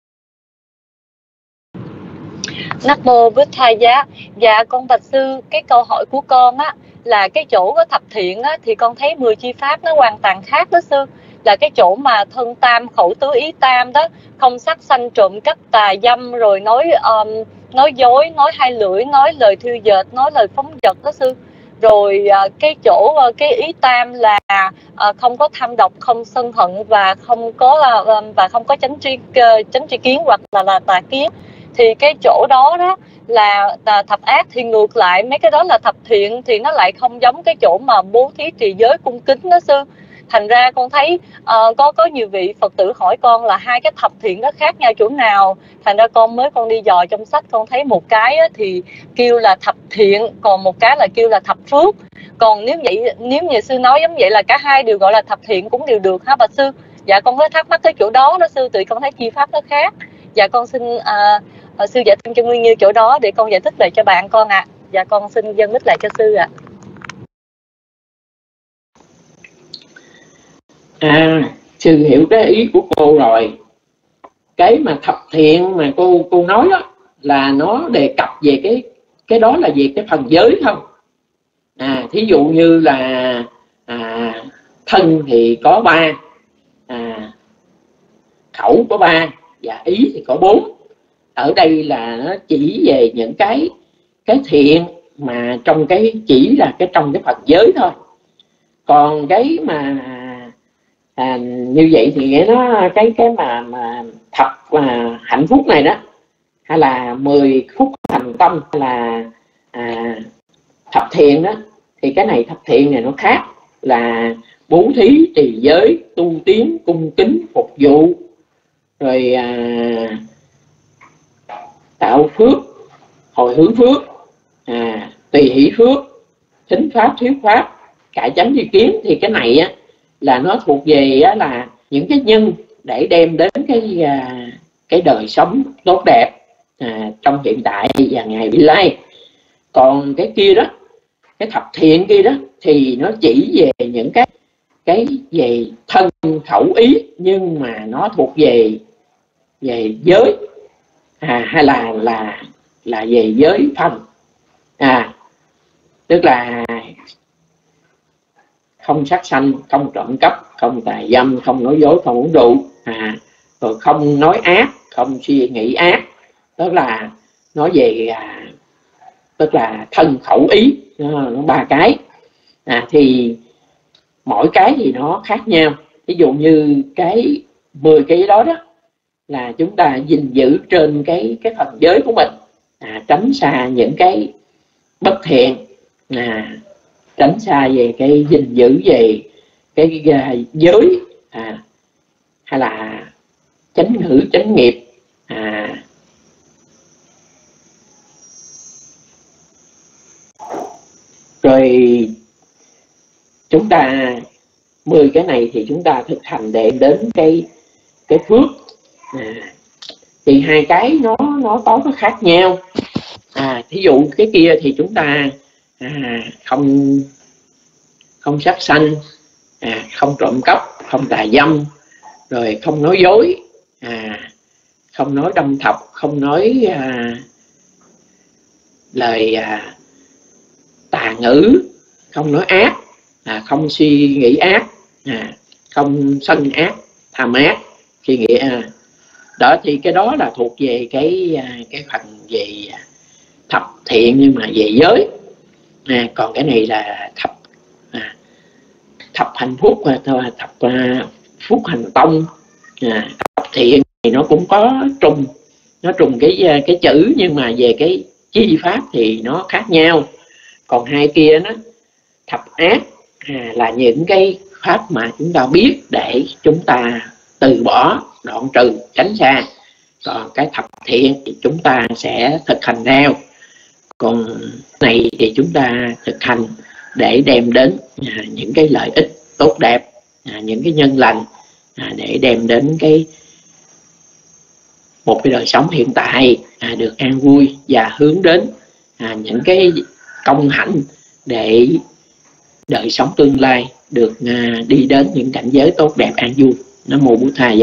Nam mô Bụt Thầy Giá. Dạ con bạch sư, cái câu hỏi của con á là cái chỗ có thập thiện á, thì con thấy 10 chi pháp nó hoàn toàn khác đó sư. Là cái chỗ mà thân tam, khẩu tứ, ý tam đó, không sát sanh, trộm cắp, tà dâm, rồi nói dối, nói hai lưỡi, nói lời thiêu dệt, nói lời phóng dật đó sư. Rồi cái chỗ cái ý tam là không có tham độc, không sân hận, và không có chánh tri kiến hoặc là tà kiến. Thì cái chỗ đó đó là thập ác, thì ngược lại mấy cái đó là thập thiện, thì nó lại không giống cái chỗ mà bố thí, trì giới, cung kính đó sư. Thành ra con thấy có nhiều vị Phật tử hỏi con là hai cái thập thiện nó khác nhau chỗ nào. Thành ra con đi dò trong sách, con thấy một cái thì kêu là thập thiện, còn một cái là kêu là thập phước. Còn nếu như sư nói giống vậy là cả hai đều gọi là thập thiện cũng đều được hả bà sư? Dạ con có thắc mắc cái chỗ đó đó sư, tụi con thấy chi pháp nó khác. Dạ con xin sư giải thích cho Nguyên Như chỗ đó để con giải thích lại cho bạn con ạ. Dạ con xin dâng mít lại cho sư ạ. Sư hiểu cái ý của cô rồi. Cái mà thập thiện mà cô nói đó là nó đề cập về cái đó là về cái phần giới không. Thí dụ như là thân thì có 3, khẩu có 3 và ý thì có 4. Ở đây là nó chỉ về những cái thiện mà trong chỉ là trong cái phần giới thôi. Còn cái mà như vậy thì nó cái mà thập hạnh phúc này đó, hay là 10 phút hành tâm, hay là thập thiện đó, thì cái này thập thiện này nó khác, là bố thí, trì giới, tu tiến, cung kính, phục vụ, rồi tạo phước, hồi hướng phước, tùy hỷ phước, thính pháp, thuyết pháp, cải chánh tri kiến. Thì cái này á là nó thuộc về là những cái nhân để đem đến cái đời sống tốt đẹp trong hiện tại và ngày vị lai. Còn cái kia đó, cái thập thiện kia đó, thì nó chỉ về những cái về thân, khẩu, ý, nhưng mà nó thuộc về giới, hay là về giới phần, tức là không sát sanh, không trộm cắp, không tà dâm, không nói dối, không uống rượu, rồi không nói ác, không suy nghĩ ác. Tức là nói về tức là thân, khẩu, ý, nó 3 cái. Thì mỗi cái thì nó khác nhau. Ví dụ như cái 10 cái đó đó là chúng ta gìn giữ trên cái phần giới của mình. tránh xa những cái bất thiện, tránh xa về cái gìn giữ về cái giới, hay là chánh ngữ chánh nghiệp, rồi chúng ta 10 cái này thì chúng ta thực hành để đến cái phước. Thì hai cái nó có khác nhau. Thí dụ cái kia thì chúng ta không sát sanh, không trộm cắp, không tà dâm, rồi không nói dối, không nói đâm thọc, không nói lời tà ngữ, không nói ác, không suy nghĩ ác, không sân ác, tham ác, suy nghĩ đó. Thì cái đó là thuộc về cái phần về thập thiện, nhưng mà về giới. Còn cái này là thập hành phúc, thập phúc hành tông. Thập thiện thì nó cũng có trùng, nó trùng cái chữ, nhưng mà về cái chi pháp thì nó khác nhau. Còn hai kia nó thập ác là những cái pháp mà chúng ta biết để chúng ta từ bỏ, đoạn trừ, tránh xa. Còn cái thập thiện thì chúng ta sẽ thực hành theo. Còn này thì chúng ta thực hành để đem đến những cái lợi ích tốt đẹp, những cái nhân lành, để đem đến một cái đời sống hiện tại được an vui, và hướng đến những cái công hạnh để đời sống tương lai được đi đến những cảnh giới tốt đẹp an vui. Nam mô Bụt Thầy.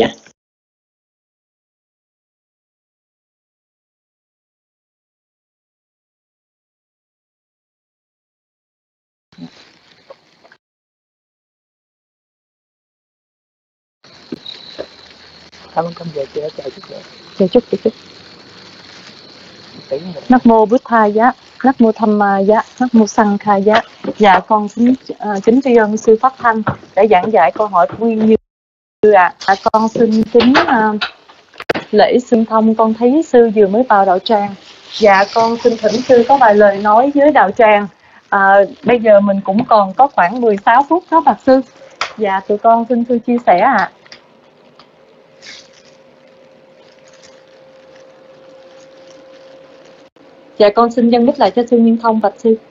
Cảm ơn con về chị đã chờ chút. Nam mô Bụt Thầy, Nam mô Tham Ma, Nam mô Sang Khai. Dạ con xin kính tri ân sư Pháp Thanh để giảng dạy câu hỏi của Nguyên Như. Con xin kính lễ xưng thông. Con thấy sư vừa mới vào đạo tràng. Dạ con xin thỉnh sư có vài lời nói với đạo tràng. Bây giờ mình cũng còn có khoảng 16 phút đó bạch sư. Dạ tụi con xin sư chia sẻ ạ. Dạ con xin dâng mic lại cho sư Nguyên Thông bạch sư.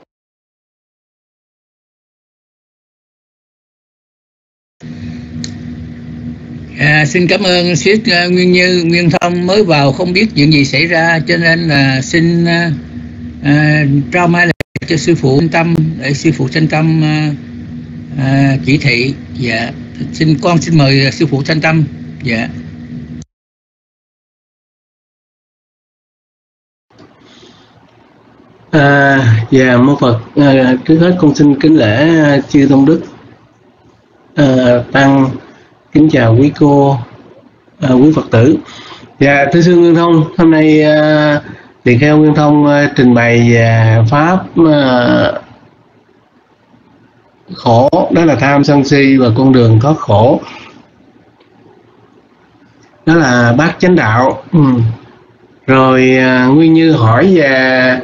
Xin cảm ơn siết Nguyên Như, Nguyên Thông mới vào không biết chuyện gì xảy ra, cho nên là xin trao mai lại cho sư phụ thanh tâm, để sư phụ thanh tâm chỉ thị. Dạ con xin mời sư phụ thanh tâm. Dạ. Dạ mô Phật. Trước hết con xin kính lễ chư tôn đức tăng, kính chào quý cô, quý Phật tử. Dạ thưa sư Nguyên Thông, hôm nay tỳ kheo Nguyên Thông trình bày pháp khổ, đó là tham sân si và con đường thoát khổ, đó là bát chánh đạo. Rồi Nguyên Như hỏi về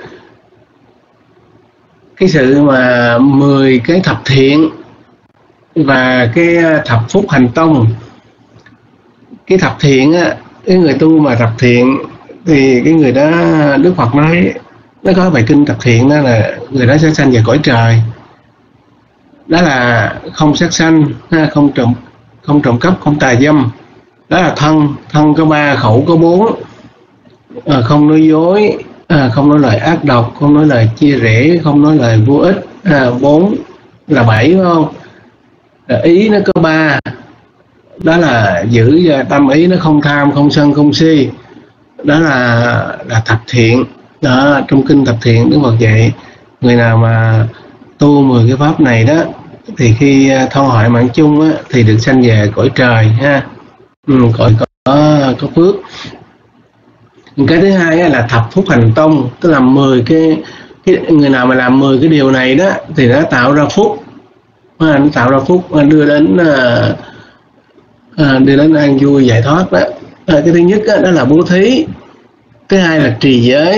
cái sự mà 10 cái thập thiện và cái thập phúc hành tông. Cái thập thiện á, cái người tu mà thập thiện thì cái người đó, Đức Phật nói, nó có bài kinh thập thiện, đó là người đó sẽ sanh về cõi trời. Đó là không sát sanh, không trộm cắp, không tà dâm. Đó là thân có 3, khẩu có 4, không nói dối, không nói lời ác độc, không nói lời chia rẽ, không nói lời vô ích. 4 là 7 phải không? Ý nó có 3, đó là giữ tâm ý nó không tham, không sân, không si. Đó là thập thiện. Đó, trong kinh thập thiện Đức Phật dạy người nào mà tu 10 cái pháp này đó thì khi thọ hội mạng chung á, thì được sanh về cõi trời ha. Cõi có phước. Cái thứ hai là thập phúc hành tông, tức là 10 cái người nào mà làm 10 cái điều này đó thì nó tạo ra phúc, nó tạo ra phúc, đưa đến an vui giải thoát đó. Cái thứ nhất đó là bố thí, thứ hai là trì giới,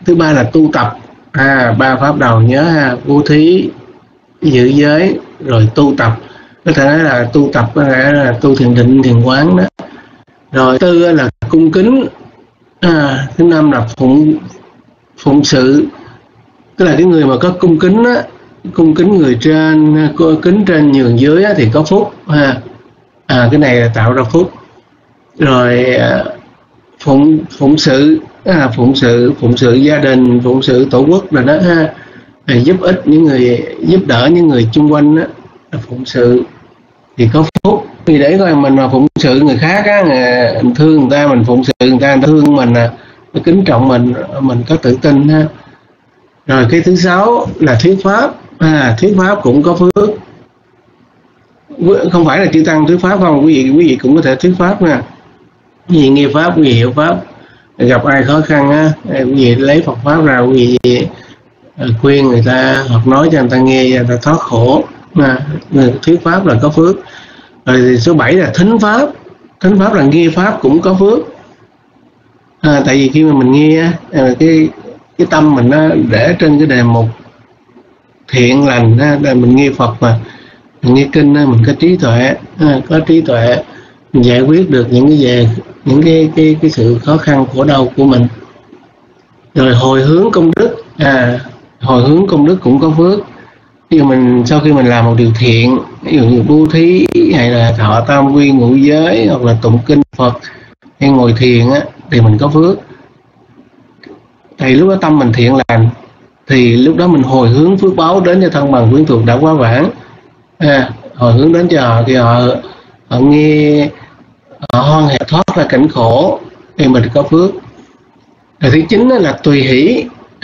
thứ ba là tu tập. Ba pháp đầu nhớ ha: bố thí, giữ giới, rồi tu tập. Có thể nói là tu tập có nghĩa là tu thiền định, thiền quán đó. Rồi tư là cung kính. Thứ năm là phụng sự, tức là cái người mà có cung kính á, cung kính người trên, kính trên nhường dưới á, thì có phúc ha. Cái này là tạo ra phúc. Rồi phụng sự, phụng sự gia đình, phụng sự tổ quốc rồi đó ha. Giúp ích những người, giúp đỡ những người chung quanh đó, là phụng sự thì có phúc. Vì để coi mình mà phụng sự người khác á, mình thương người ta, mình phụng sự người ta thương mình, kính trọng mình có tự tin ha. Rồi cái thứ sáu là thuyết pháp. Thuyết pháp cũng có phước. Không phải là chư tăng thuyết pháp không, quý vị cũng có thể thuyết pháp nha. Quý vị nghe pháp, quý vị hiểu pháp, gặp ai khó khăn á, quý vị lấy Phật pháp ra, quý vị khuyên người ta hoặc nói cho người ta nghe, người ta thoát khổ. Người thuyết pháp là có phước. Rồi số 7 là thính pháp. Thính pháp là nghe pháp cũng có phước. Tại vì khi mà mình nghe cái tâm mình nó để trên cái đề mục thiện lành, mình nghe Phật mà mình nghe kinh, mình có trí tuệ, mình giải quyết được những cái sự khó khăn khổ đau của mình. Rồi hồi hướng công đức. Hồi hướng công đức cũng có phước. Ví dụ sau khi mình làm một điều thiện, ví dụ như bố thí hay là thọ tam quy ngũ giới, hoặc là tụng kinh Phật hay ngồi thiền á, thì mình có phước. Thì lúc đó tâm mình thiện lành, thì lúc đó mình hồi hướng phước báo đến cho thân bằng quyến thuộc đã quá vãng. Hồi hướng đến cho họ, thì họ nghe, họ hoan hỷ thoát ra cảnh khổ, thì mình có phước. Rồi thứ 9 là tùy hỷ.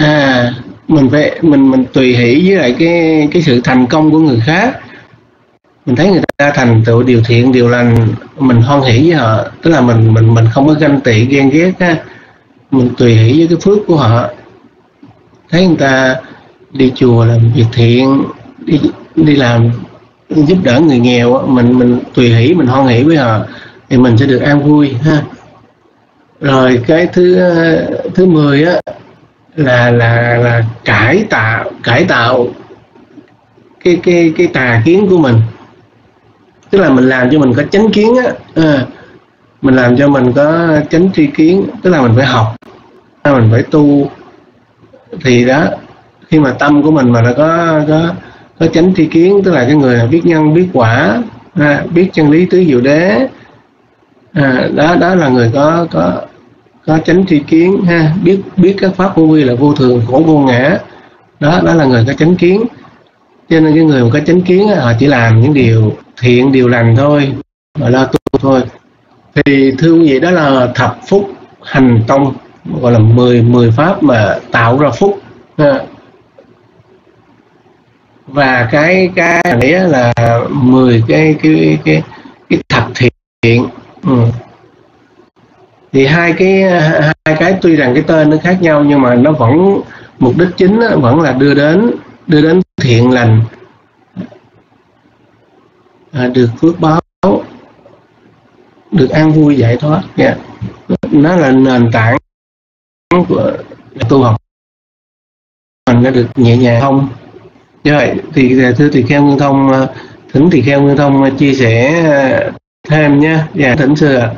Mình tùy hỷ với lại cái sự thành công của người khác. Mình thấy người ta thành tựu điều thiện, điều lành, mình hoan hỷ với họ, tức là mình không có ganh tị ghen ghét ha. Mình tùy hỷ với cái phước của họ. Thấy người ta đi chùa làm việc thiện, đi làm giúp đỡ người nghèo, mình tùy hỷ, mình hoan hỷ với họ, thì mình sẽ được an vui ha. Rồi cái thứ 10 á là cải tạo cái tà kiến của mình. Tức là mình làm cho mình có chánh kiến á, mình làm cho mình có chánh tri kiến, tức là mình phải học, mình phải tu. Thì đó, khi mà tâm của mình mà nó có chánh tri kiến, tức là cái người biết nhân biết quả, biết chân lý tứ diệu đế, đó là người có chánh tri kiến ha, biết các pháp vô vi là vô thường, khổ vô ngã. Đó là người có chánh kiến. Cho nên cái người mà có chánh kiến họ chỉ làm những điều thiện, điều lành thôi, mà lo tu thôi. Thì thưa quý vị, đó là thập phúc hành tông, gọi là 10 pháp mà tạo ra phúc. Và cái này là 10 cái thập thiện. Thì hai cái tuy rằng cái tên nó khác nhau, nhưng mà nó vẫn mục đích chính vẫn là đưa đến thiện lành, được phước báo, được an vui giải thoát. Nó là nền tảng của tu học mình, nó được nhẹ nhàng không. Rồi thì thưa tỳ kheo Nguyên Thông, thỉnh tỳ kheo Nguyên Thông chia sẻ thêm nhé. Thỉnh sư ạ.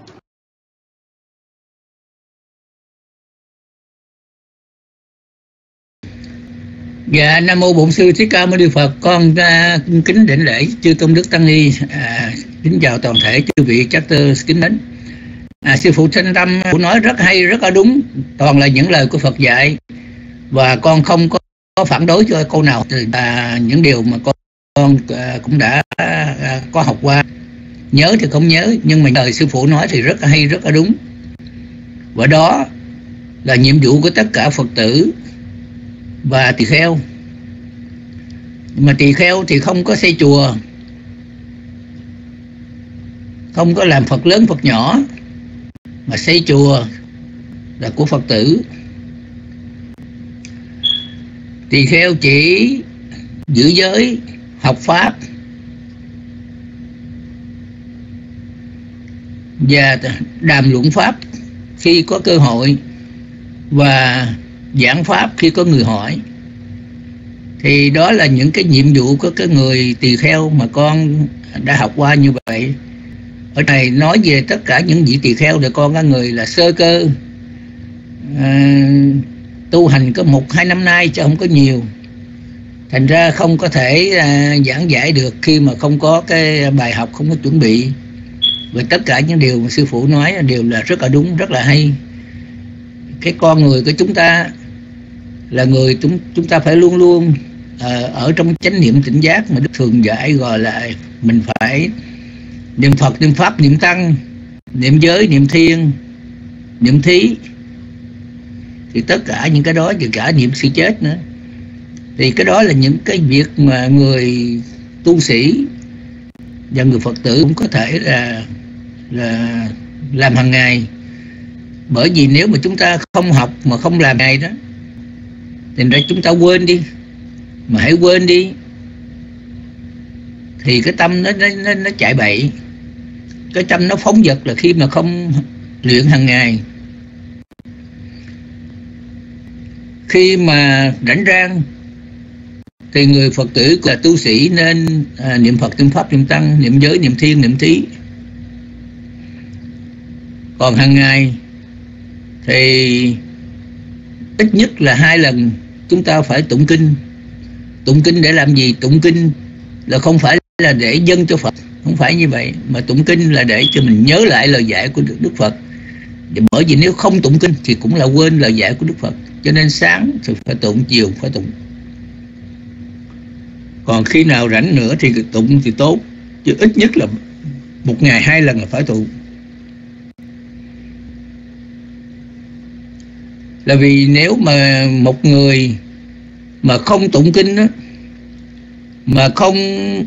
Dạ, Nam Mô Bổn Sư Thích Ca Mâu Ni Phật. Con kính đảnh lễ chư tôn đức tăng ni, kính chào toàn thể chư vị chát tơ kính mến. Sư phụ Thanh Tâm nói rất hay, rất là đúng, toàn là những lời của Phật dạy, và con không có phản đối cho câu nào. Những điều mà con cũng đã có học qua, nhớ thì không nhớ, nhưng mà lời sư phụ nói thì rất là hay, rất là đúng. Và đó là nhiệm vụ của tất cả Phật tử và tỳ kheo. Mà tỳ kheo thì không có xây chùa, không có làm Phật lớn Phật nhỏ, mà xây chùa là của Phật tử. Tỳ kheo chỉ giữ giới, học pháp và đàm luận pháp khi có cơ hội, và giảng pháp khi có người hỏi. Thì đó là những cái nhiệm vụ của cái người tỳ kheo mà con đã học qua như vậy. Ở này nói về tất cả những vị tỳ kheo thì con là người là sơ cơ, tu hành có 1-2 năm nay chứ không có nhiều. Thành ra không có thể giảng giải được khi mà không có cái bài học, không có chuẩn bị. Và tất cả những điều mà sư phụ nói đều là rất là đúng, rất là hay. Cái con người của chúng ta là người chúng ta phải luôn luôn ở trong chánh niệm tỉnh giác mà Đức thường dạy, gọi là mình phải niệm Phật, niệm Pháp, niệm Tăng, niệm giới, niệm thiên, niệm thí. Thì tất cả những cái đó, và cả niệm sự chết nữa. Thì cái đó là những cái việc mà người tu sĩ và người Phật tử cũng có thể là làm hàng ngày. Bởi vì nếu mà chúng ta không học mà không làm ngày đó, thì ra chúng ta quên đi. Mà hãy quên đi thì cái tâm nó chạy bậy. Cái tâm nó phóng dật là khi mà không luyện hàng ngày. Khi mà rảnh rang thì người Phật tử là tu sĩ nên niệm Phật, niệm Pháp, niệm Tăng, niệm giới, niệm thiên, niệm thí. Còn hàng ngày thì ít nhất là 2 lần chúng ta phải tụng kinh. Tụng kinh để làm gì? Tụng kinh là không phải là để dâng cho Phật, không phải như vậy, mà tụng kinh là để cho mình nhớ lại lời dạy của Đức Phật. Bởi vì nếu không tụng kinh thì cũng là quên lời dạy của Đức Phật. Cho nên sáng thì phải tụng, chiều phải tụng. Còn khi nào rảnh nữa thì tụng thì tốt, chứ ít nhất là 1 ngày 2 lần là phải tụng. Là vì nếu mà một người mà không tụng kinh đó, mà không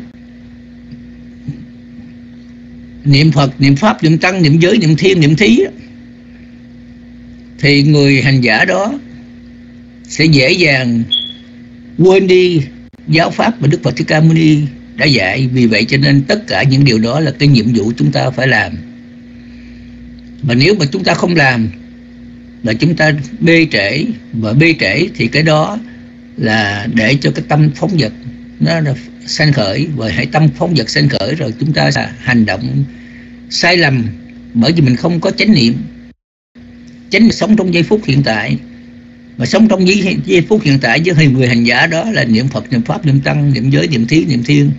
niệm Phật, niệm Pháp, niệm Tăng, niệm giới, niệm thiên, niệm thí đó, thì người hành giả đó sẽ dễ dàng quên đi giáo pháp mà Đức Phật Thích Ca Mâu Ni đã dạy. Vì vậy cho nên tất cả những điều đó là cái nhiệm vụ chúng ta phải làm. Mà nếu mà chúng ta không làm là chúng ta bê trễ, và bê trễ thì cái đó là để cho cái tâm phóng dật nó sanh khởi. Và hãy tâm phóng dật sanh khởi rồi chúng ta sẽ hành động sai lầm, bởi vì mình không có chánh niệm. Chánh sống trong giây phút hiện tại. Mà sống trong giây phút hiện tại với người hành giả đó là niệm Phật, niệm Pháp, niệm Tăng, niệm giới, niệm thí, niệm thiên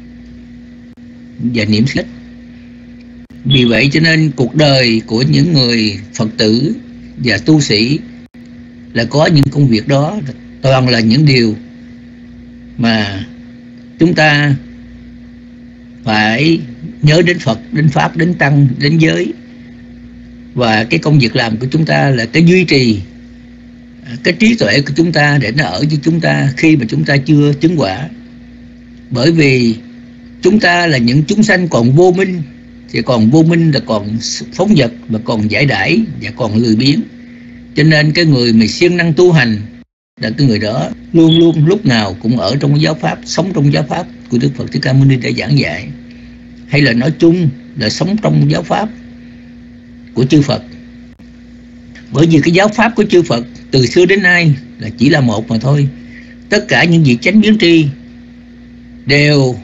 và niệm sách. Vì vậy cho nên cuộc đời của những người Phật tử và tu sĩ là có những công việc đó, toàn là những điều mà chúng ta phải nhớ đến Phật, đến Pháp, đến Tăng, đến giới. Và cái công việc làm của chúng ta là cái duy trì cái trí tuệ của chúng ta để nó ở với chúng ta khi mà chúng ta chưa chứng quả. Bởi vì chúng ta là những chúng sanh còn vô minh, thì còn vô minh là còn phóng dật, và còn giải đãi, và còn lười biếng. Cho nên cái người mà siêng năng tu hành là cái người đó luôn luôn lúc nào cũng ở trong giáo pháp, sống trong giáo pháp của Đức Phật Thích Ca Mâu Ni đã giảng dạy. Hay là nói chung là sống trong giáo pháp của chư Phật. Bởi vì cái giáo pháp của chư Phật từ xưa đến nay là chỉ là một mà thôi. Tất cả những vị chánh biến tri đều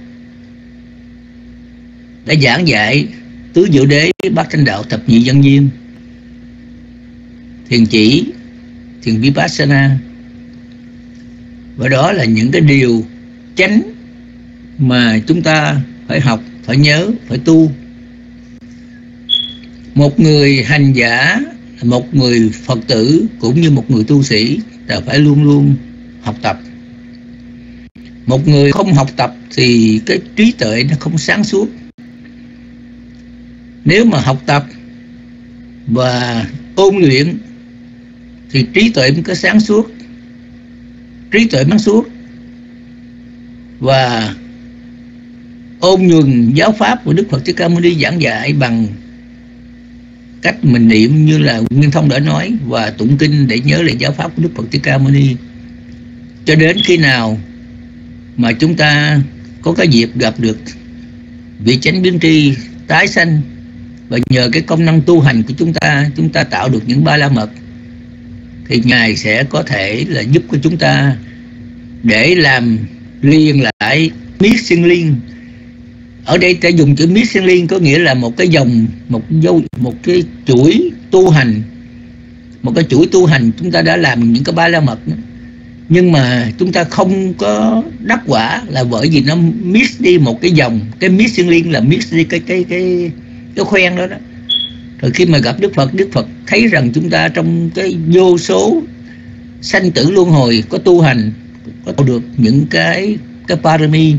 đã giảng dạy tứ diệu đế, bát chánh đạo, thập nhị nhân duyên, thiền chỉ, thiền vipassana. Và đó là những cái điều chánh mà chúng ta phải học, phải nhớ, phải tu. Một người hành giả, một người Phật tử cũng như một người tu sĩ là phải luôn luôn học tập. Một người không học tập thì cái trí tuệ nó không sáng suốt. Nếu mà học tập và ôn luyện thì trí tuệ mới có sáng suốt. Trí tuệ sáng suốt và ôn nhuần giáo pháp của Đức Phật Thích Ca Mâu Ni giảng dạy bằng cách mình niệm như là Nguyên Thông đã nói, và tụng kinh để nhớ lại giáo pháp của Đức Phật Thích Ca Mâu Ni. Cho đến khi nào mà chúng ta có cái dịp gặp được vị chánh biến tri tái sanh, và nhờ cái công năng tu hành của chúng ta tạo được những ba la mật, thì Ngài sẽ có thể là giúp của chúng ta để làm liền lại missing link. Ở đây ta dùng chữ missing link có nghĩa là một cái dòng, một cái chuỗi tu hành, một cái chuỗi tu hành chúng ta đã làm những cái ba la mật đó. Nhưng mà chúng ta không có đắc quả là bởi vì nó miss đi một cái dòng. Cái missing link là miss đi cái khoen đó đó. Rồi khi mà gặp Đức Phật thấy rằng chúng ta trong cái vô số sanh tử luân hồi có tu hành, có được những cái parami,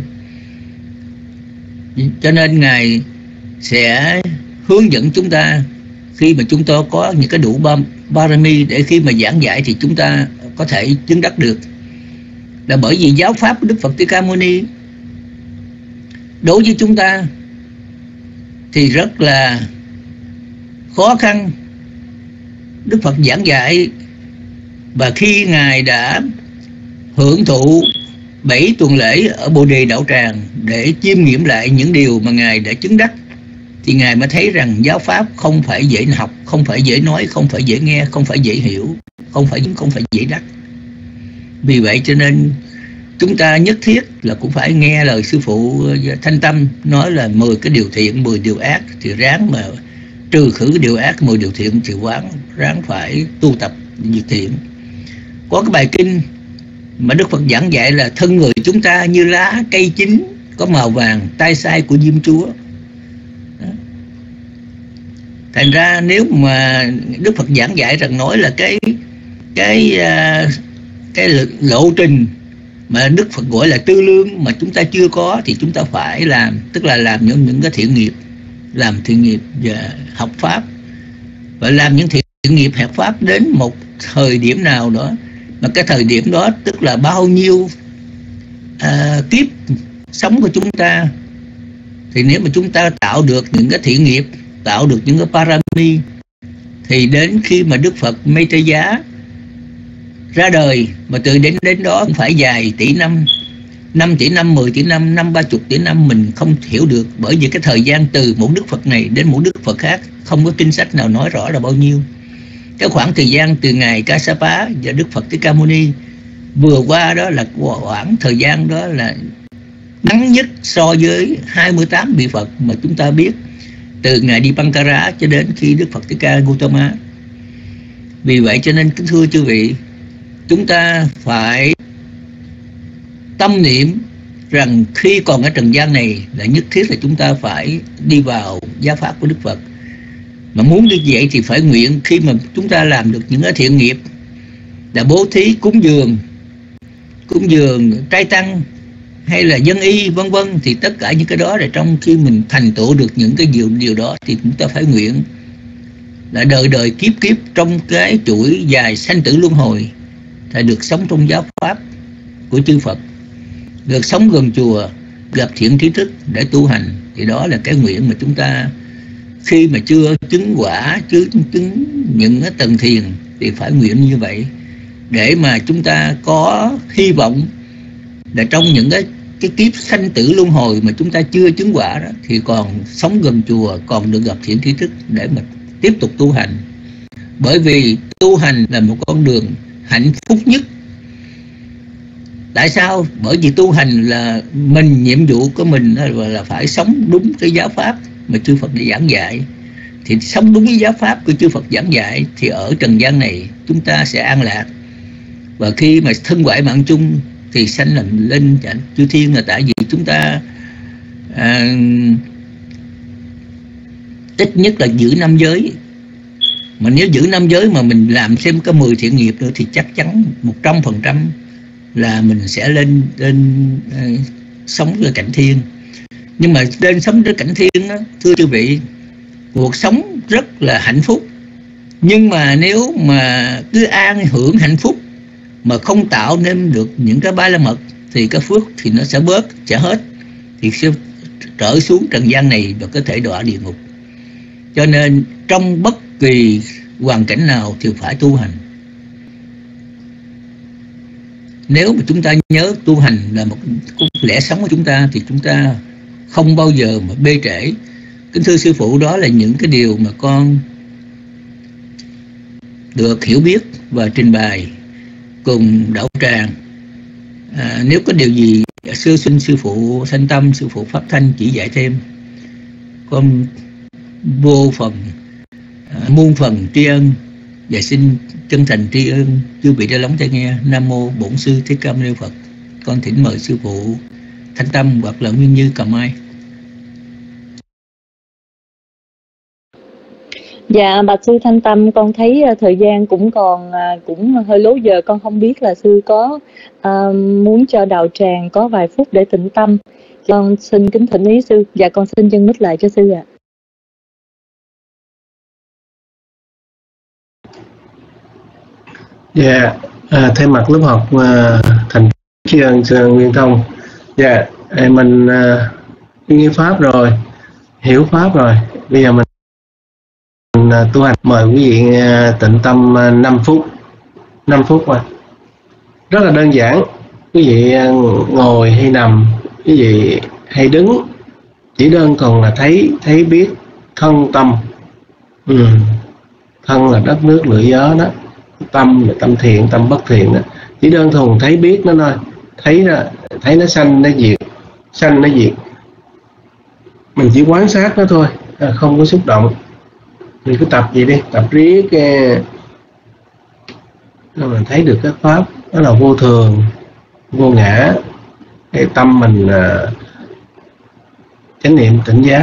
cho nên Ngài sẽ hướng dẫn chúng ta khi mà chúng ta có những cái đủ parami để khi mà giảng dạy thì chúng ta có thể chứng đắc được. Là bởi vì giáo pháp của Đức Phật Thích Ca Mâu Ni đối với chúng ta thì rất là khó khăn. Đức Phật giảng dạy, và khi Ngài đã hưởng thụ 7 tuần lễ ở Bồ Đề Đạo Tràng để chiêm nghiệm lại những điều mà Ngài đã chứng đắc, thì Ngài mới thấy rằng giáo pháp không phải dễ học, không phải dễ nói, không phải dễ nghe, không phải dễ hiểu, không phải dễ đắc. Vì vậy cho nên chúng ta nhất thiết là cũng phải nghe lời Sư Phụ Thanh Tâm nói là 10 cái điều thiện, 10 điều ác, thì ráng mà trừ khử cái điều ác, 10 điều thiện thì ráng phải tu tập việc thiện. Có cái bài kinh mà Đức Phật giảng dạy là thân người chúng ta như lá cây chín có màu vàng, tai sai của Diêm Chúa. Thành ra nếu mà Đức Phật giảng dạy rằng nói là cái lộ trình mà Đức Phật gọi là tư lương mà chúng ta chưa có thì chúng ta phải làm, tức là làm những cái thiện nghiệp, làm thiện nghiệp và học pháp, và làm những thiện nghiệp học pháp đến một thời điểm nào đó, mà cái thời điểm đó tức là bao nhiêu kiếp sống của chúng ta. Thì nếu mà chúng ta tạo được những cái thiện nghiệp, tạo được những cái parami, thì đến khi mà Đức Phật Maitreya ra đời, mà từ đến đó cũng phải vài tỷ năm, 5 tỷ năm, 10 tỷ năm, 30 tỷ năm, mình không hiểu được. Bởi vì cái thời gian từ một Đức Phật này đến một Đức Phật khác không có kinh sách nào nói rõ là bao nhiêu. Cái khoảng thời gian từ ngày Kassapa và Đức Phật Thích Ca Mâu Ni vừa qua đó là khoảng thời gian đó là ngắn nhất so với 28 vị Phật mà chúng ta biết, từ ngày Dipankara cho đến khi Đức Phật Thích Ca Gautama. Vì vậy cho nên kính thưa chư vị, chúng ta phải tâm niệm rằng khi còn ở trần gian này là nhất thiết là chúng ta phải đi vào giáo pháp của Đức Phật. Mà muốn như vậy thì phải nguyện khi mà chúng ta làm được những cái thiện nghiệp là bố thí, cúng dường trai tăng hay là dân y vân vân, thì tất cả những cái đó là trong khi mình thành tựu được những cái điều đó thì chúng ta phải nguyện là đời đời kiếp kiếp trong cái chuỗi dài sanh tử luân hồi là được sống trong giáo pháp của chư Phật, được sống gần chùa, gặp thiện trí thức để tu hành. Thì đó là cái nguyện mà chúng ta khi mà chưa chứng quả, chưa chứng những cái tầng thiền thì phải nguyện như vậy, để mà chúng ta có hy vọng là trong những cái kiếp sanh tử luân hồi mà chúng ta chưa chứng quả đó, thì còn sống gần chùa, còn được gặp thiện trí thức để mà tiếp tục tu hành. Bởi vì tu hành là một con đường hạnh phúc nhất. Tại sao? Bởi vì tu hành là nhiệm vụ của mình là phải sống đúng cái giáo pháp mà chư Phật đã giảng dạy. Thì sống đúng với giáo pháp của chư Phật giảng dạy thì ở trần gian này chúng ta sẽ an lạc. Và khi mà thân ngoại mạng chung thì sanh lên chư thiên, là tại vì chúng ta ít nhất là giữ 5 giới. Mà nếu giữ 5 giới mà mình làm thêm có 10 thiện nghiệp nữa thì chắc chắn 100% là mình sẽ lên sống với cảnh thiên. Nhưng mà lên sống với cảnh thiên đó, thưa quý vị, cuộc sống rất là hạnh phúc. Nhưng mà nếu mà cứ an hưởng hạnh phúc mà không tạo nên được những cái ba la mật thì cái phước thì nó sẽ bớt, sẽ hết, thì sẽ trở xuống trần gian này và có thể đọa địa ngục. Cho nên trong bất kỳ hoàn cảnh nào thì phải tu hành. Nếu mà chúng ta nhớ tu hành là một lẽ sống của chúng ta thì chúng ta không bao giờ mà bê trễ. Kính thưa sư phụ, đó là những cái điều mà con được hiểu biết và trình bày cùng đạo tràng. Nếu có điều gì xin sư phụ Thanh Tâm, sư phụ Pháp Thanh chỉ dạy thêm. Con vô phần muôn phần tri ân và xin chân thành tri ân chư vị đã lắng tai nghe. Nam mô Bổn Sư Thích Ca Mâu Ni Phật. Con thỉnh mời sư phụ Thanh Tâm hoặc là Nguyên Như cầm mai. Dạ, bạch sư Thanh Tâm, con thấy thời gian cũng còn cũng hơi lố giờ, con không biết là sư có muốn cho đạo tràng có vài phút để tĩnh tâm. Con xin kính thỉnh ý sư. Dạ, con xin dâng mic lại cho sư ạ. Dạ, thay mặt lớp học thành tri ân Nguyên Thông. Dạ, mình nghe pháp rồi, hiểu pháp rồi, bây giờ mình tu hành. Mời quý vị tĩnh tâm 5 phút. 5 phút mà rất là đơn giản. Quý vị ngồi hay nằm, quý vị hay đứng, chỉ đơn thuần là thấy biết thân tâm. Thân là đất nước lửa gió đó, tâm là tâm thiện tâm bất thiện đó. Chỉ đơn thuần thấy biết nó thôi, thấy nó sanh nó diệt, mình chỉ quan sát nó thôi, không có xúc động. Mình cứ tập gì đi, tập riết mình thấy được cái pháp đó là vô thường, vô ngã, cái tâm mình chánh niệm tỉnh giác.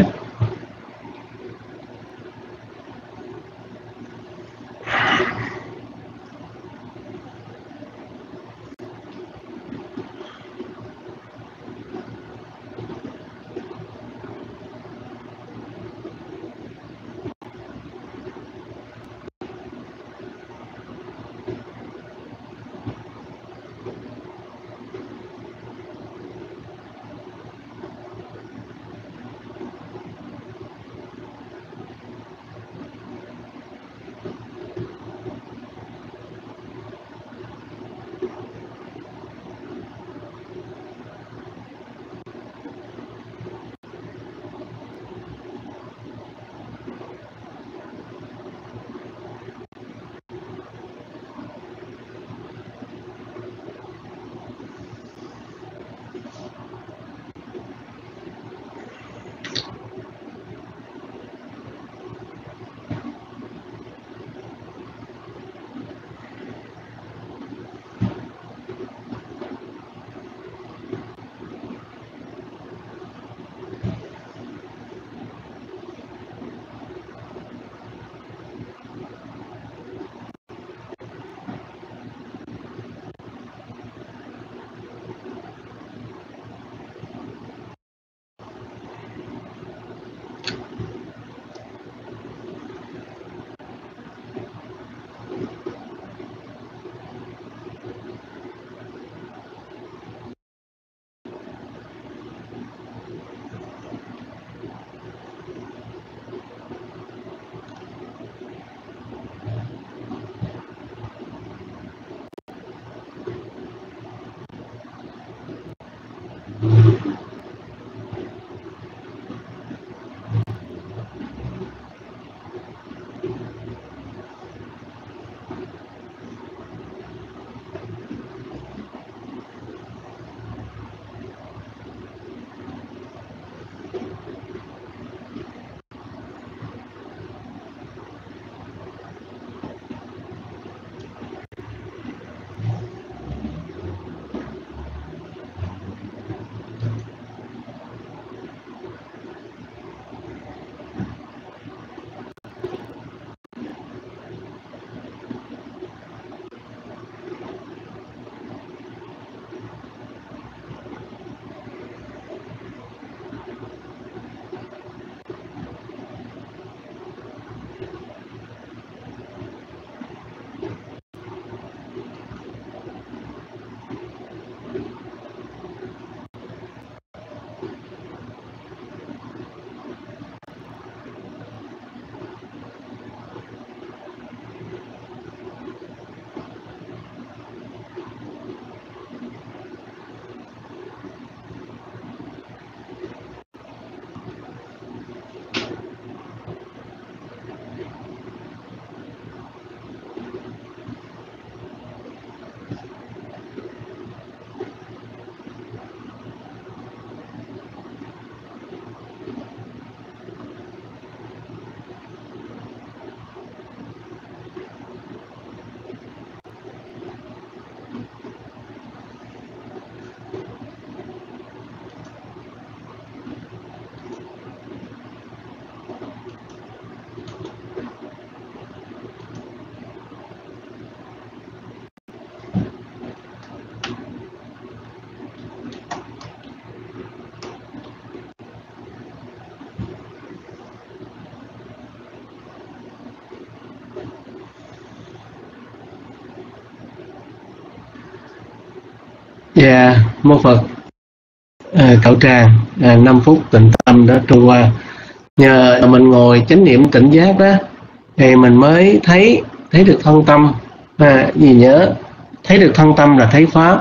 Dạ, mô Phật. Cậu Tràng, 5 phút tịnh tâm đã trôi qua. Nhờ mình ngồi chánh niệm tỉnh giác đó thì mình mới thấy được thân tâm. Gì nhớ, thấy được thân tâm là thấy pháp.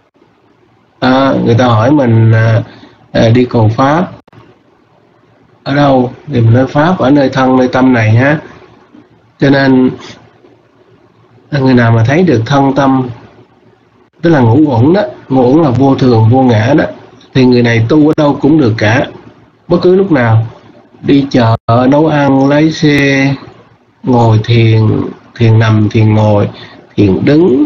Người ta hỏi mình đi cầu pháp ở đâu thì mình nói pháp ở nơi thân nơi tâm này ha. Cho nên người nào mà thấy được thân tâm, tức là ngũ uẩn đó, ngũ uẩn là vô thường vô ngã đó, thì người này tu ở đâu cũng được cả, bất cứ lúc nào. Đi chợ, nấu ăn, lái xe, ngồi thiền, thiền nằm, thiền ngồi, thiền đứng,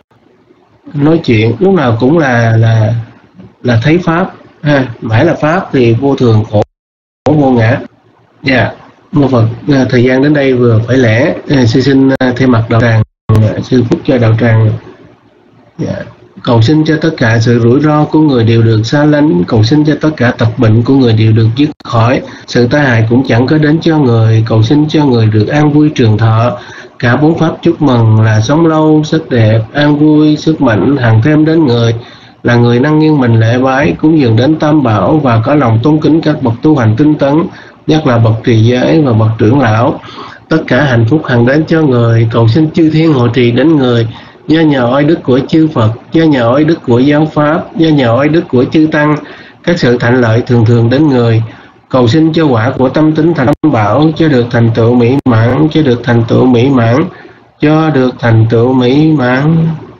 nói chuyện, lúc nào cũng là thấy pháp ha. Mãi là pháp thì vô thường khổ vô ngã. Dạ, mô Phật. Thời gian đến đây vừa phải lẽ, xin thay mặt đạo tràng sư phúc cho đạo tràng. Dạ. Cầu xin cho tất cả sự rủi ro của người đều được xa lánh, cầu xin cho tất cả tật bệnh của người đều được dứt khỏi, sự tai hại cũng chẳng có đến cho người, cầu xin cho người được an vui trường thọ. Cả bốn pháp chúc mừng là sống lâu, sắc đẹp, an vui, sức mạnh hằng thêm đến người, là người năng nghiêng mình lễ bái, cúng dường đến Tam Bảo và có lòng tôn kính các bậc tu hành tinh tấn, nhất là bậc trì giới và bậc trưởng lão. Tất cả hạnh phúc hằng đến cho người, cầu xin chư thiên hộ trì đến người, do nhờ oai đức của chư Phật, do nhờ oai đức của giáo pháp, do nhờ oai đức của chư tăng, các sự thạnh lợi thường thường đến người. Cầu xin cho quả của tâm tính thành Tam Bảo cho được thành tựu mỹ mãn, cho được thành tựu mỹ mãn, cho được thành tựu mỹ mãn.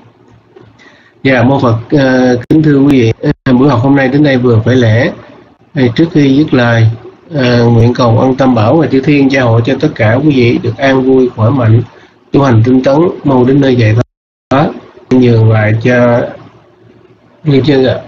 Dạ, mô Phật. Kính thưa quý vị, buổi học hôm nay đến đây vừa phải lẽ. Trước khi dứt lời, nguyện cầu ân Tam Bảo và chư thiên gia hộ cho tất cả quý vị được an vui, khỏe mạnh, tu hành tinh tấn, mau đến nơi giải thoát. Nhường lại cho Như Chân ạ.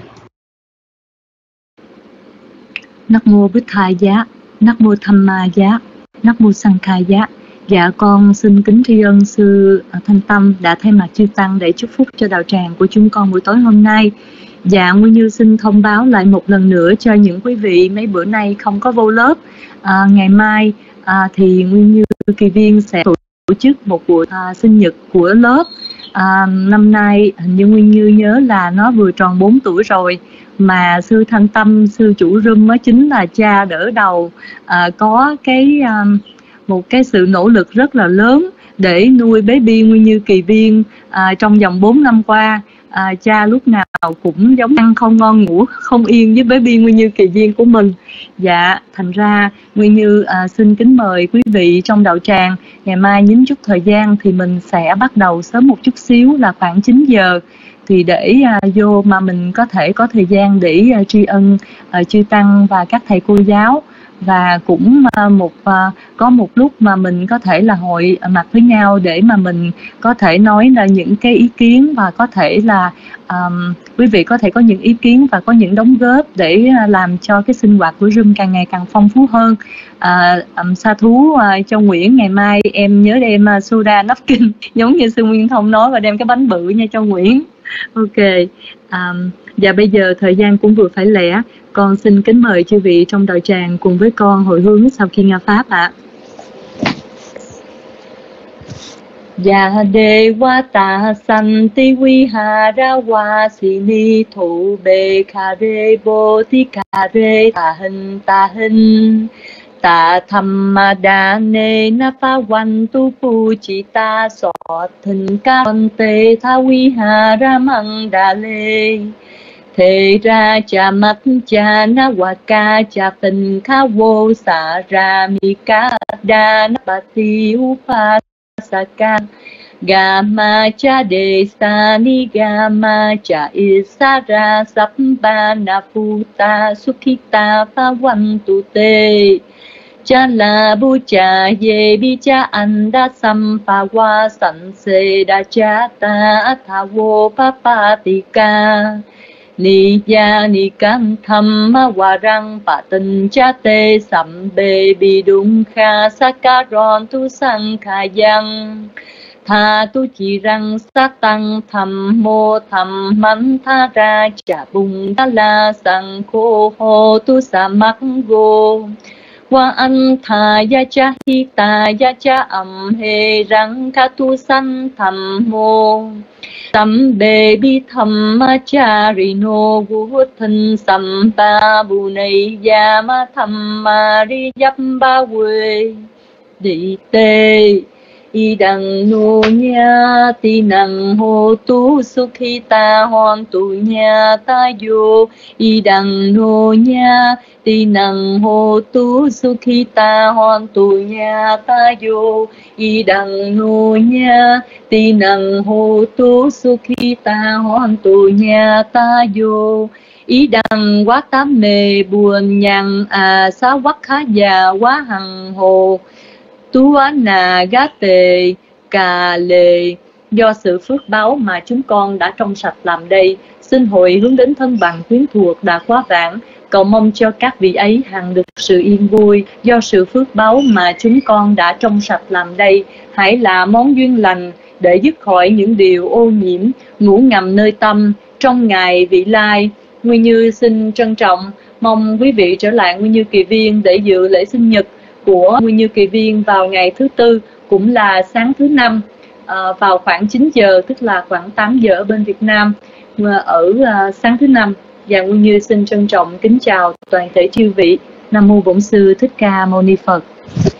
Nắc mô Bích Thai Giá, Nắc mô Tham Ma Giá, Nắc mô Sang Khai Giá. Dạ, con xin kính tri ân sư Thanh Tâm đã thay mặt chư tăng để chúc phúc cho đạo tràng của chúng con buổi tối hôm nay. Dạ, Nguyên Như xin thông báo lại một lần nữa cho những quý vị mấy bữa nay không có vô lớp. Ngày mai thì Nguyên Như Kỳ Viên sẽ tổ chức một buổi sinh nhật của lớp. Năm nay hình như Nguyên Như nhớ là nó vừa tròn 4 tuổi rồi, mà sư Thanh Tâm, sư chủ room đó chính là cha đỡ đầu, có một cái sự nỗ lực rất là lớn để nuôi baby Nguyên Như Kỳ Viên trong vòng 4 năm qua. Cha lúc nào cũng giống ăn không ngon ngủ không yên với baby Nguyên Như Kỳ Viên của mình. Dạ, thành ra Nguyên Như xin kính mời quý vị trong đạo tràng, ngày mai nhín chút thời gian thì mình sẽ bắt đầu sớm một chút xíu là khoảng 9 giờ, thì để vô mà mình có thể có thời gian để tri ân chư tăng và các thầy cô giáo, và cũng có một lúc mà mình có thể là hội mặt với nhau để mà mình có thể nói là những cái ý kiến, và có thể là quý vị có thể có những ý kiến và có những đóng góp để làm cho cái sinh hoạt của room càng ngày càng phong phú hơn. Sa thú cho Nguyễn, ngày mai em nhớ đem soda napkin giống như sư Nguyên Thông nói, và đem cái bánh bự nha cho Nguyễn. Ok. Và bây giờ thời gian cũng vừa phải lẽ, con xin kính mời chư vị trong đạo tràng cùng với con hồi hướng sau khi nghe pháp ạ. Dạ đề wa ta san ti vi ha ra wa si ni thủ bê kha re bồ ti kha re ta hình ta tham ma đa nê na pha văn tu pu chi ta so thình ca tê tha vi ha ra măng đa lê thế ra cha mắt cha na wa ca cha phình kha vô sa ra mi ca đa na ba ti upa sa ca Gama cha de sa ni gama cha isara sappana puta sukhita pavantu te cha la bu cha ye bi cha anda sampawa sanse da cha ta athawo papatika ni ya ni kan thamma warang patin cha te sambe bi dung kha sakaron tu sang khayang tha tu chi răng sát tăng thầm mô thầm mắn tha ra chả bùng ta la sang khô hô tu sa mắc gô wa anthaya cha hitaya cha amhe rankatu san thammo Tambe bi thammacharino vutthan sampabunaya thammari yappa quê đi tê y đằng nô nha ti năng hô tu sukhita hoan tu nha ta vô y đằng nô nha ti năng hô tu sukhita hoan tu nha ta vô y đằng nô nha ti năng hô tu sukhita hoan tu nha ta vô ý đằng quá tám mê buồn nhằn xá quắc khá già quá hằng hồ tú á nà gá tề cà lề. Do sự phước báo mà chúng con đã trong sạch làm đây, xin hội hướng đến thân bằng quyến thuộc đã quá vãng, cầu mong cho các vị ấy hằng được sự yên vui. Do sự phước báo mà chúng con đã trong sạch làm đây, hãy là món duyên lành để dứt khỏi những điều ô nhiễm ngủ ngầm nơi tâm trong ngày vị lai. Nguyên Như xin trân trọng mong quý vị trở lại Nguyên Như Kỳ Viên để dự lễ sinh nhật của Nguyên Như Kỳ Viên vào ngày thứ Tư, cũng là sáng thứ Năm, vào khoảng 9 giờ, tức là khoảng 8 giờ ở bên Việt Nam, ở sáng thứ Năm. Và Nguyên Như xin trân trọng kính chào toàn thể chư vị. Nam mô Bổn Sư Thích Ca Mâu Ni Phật.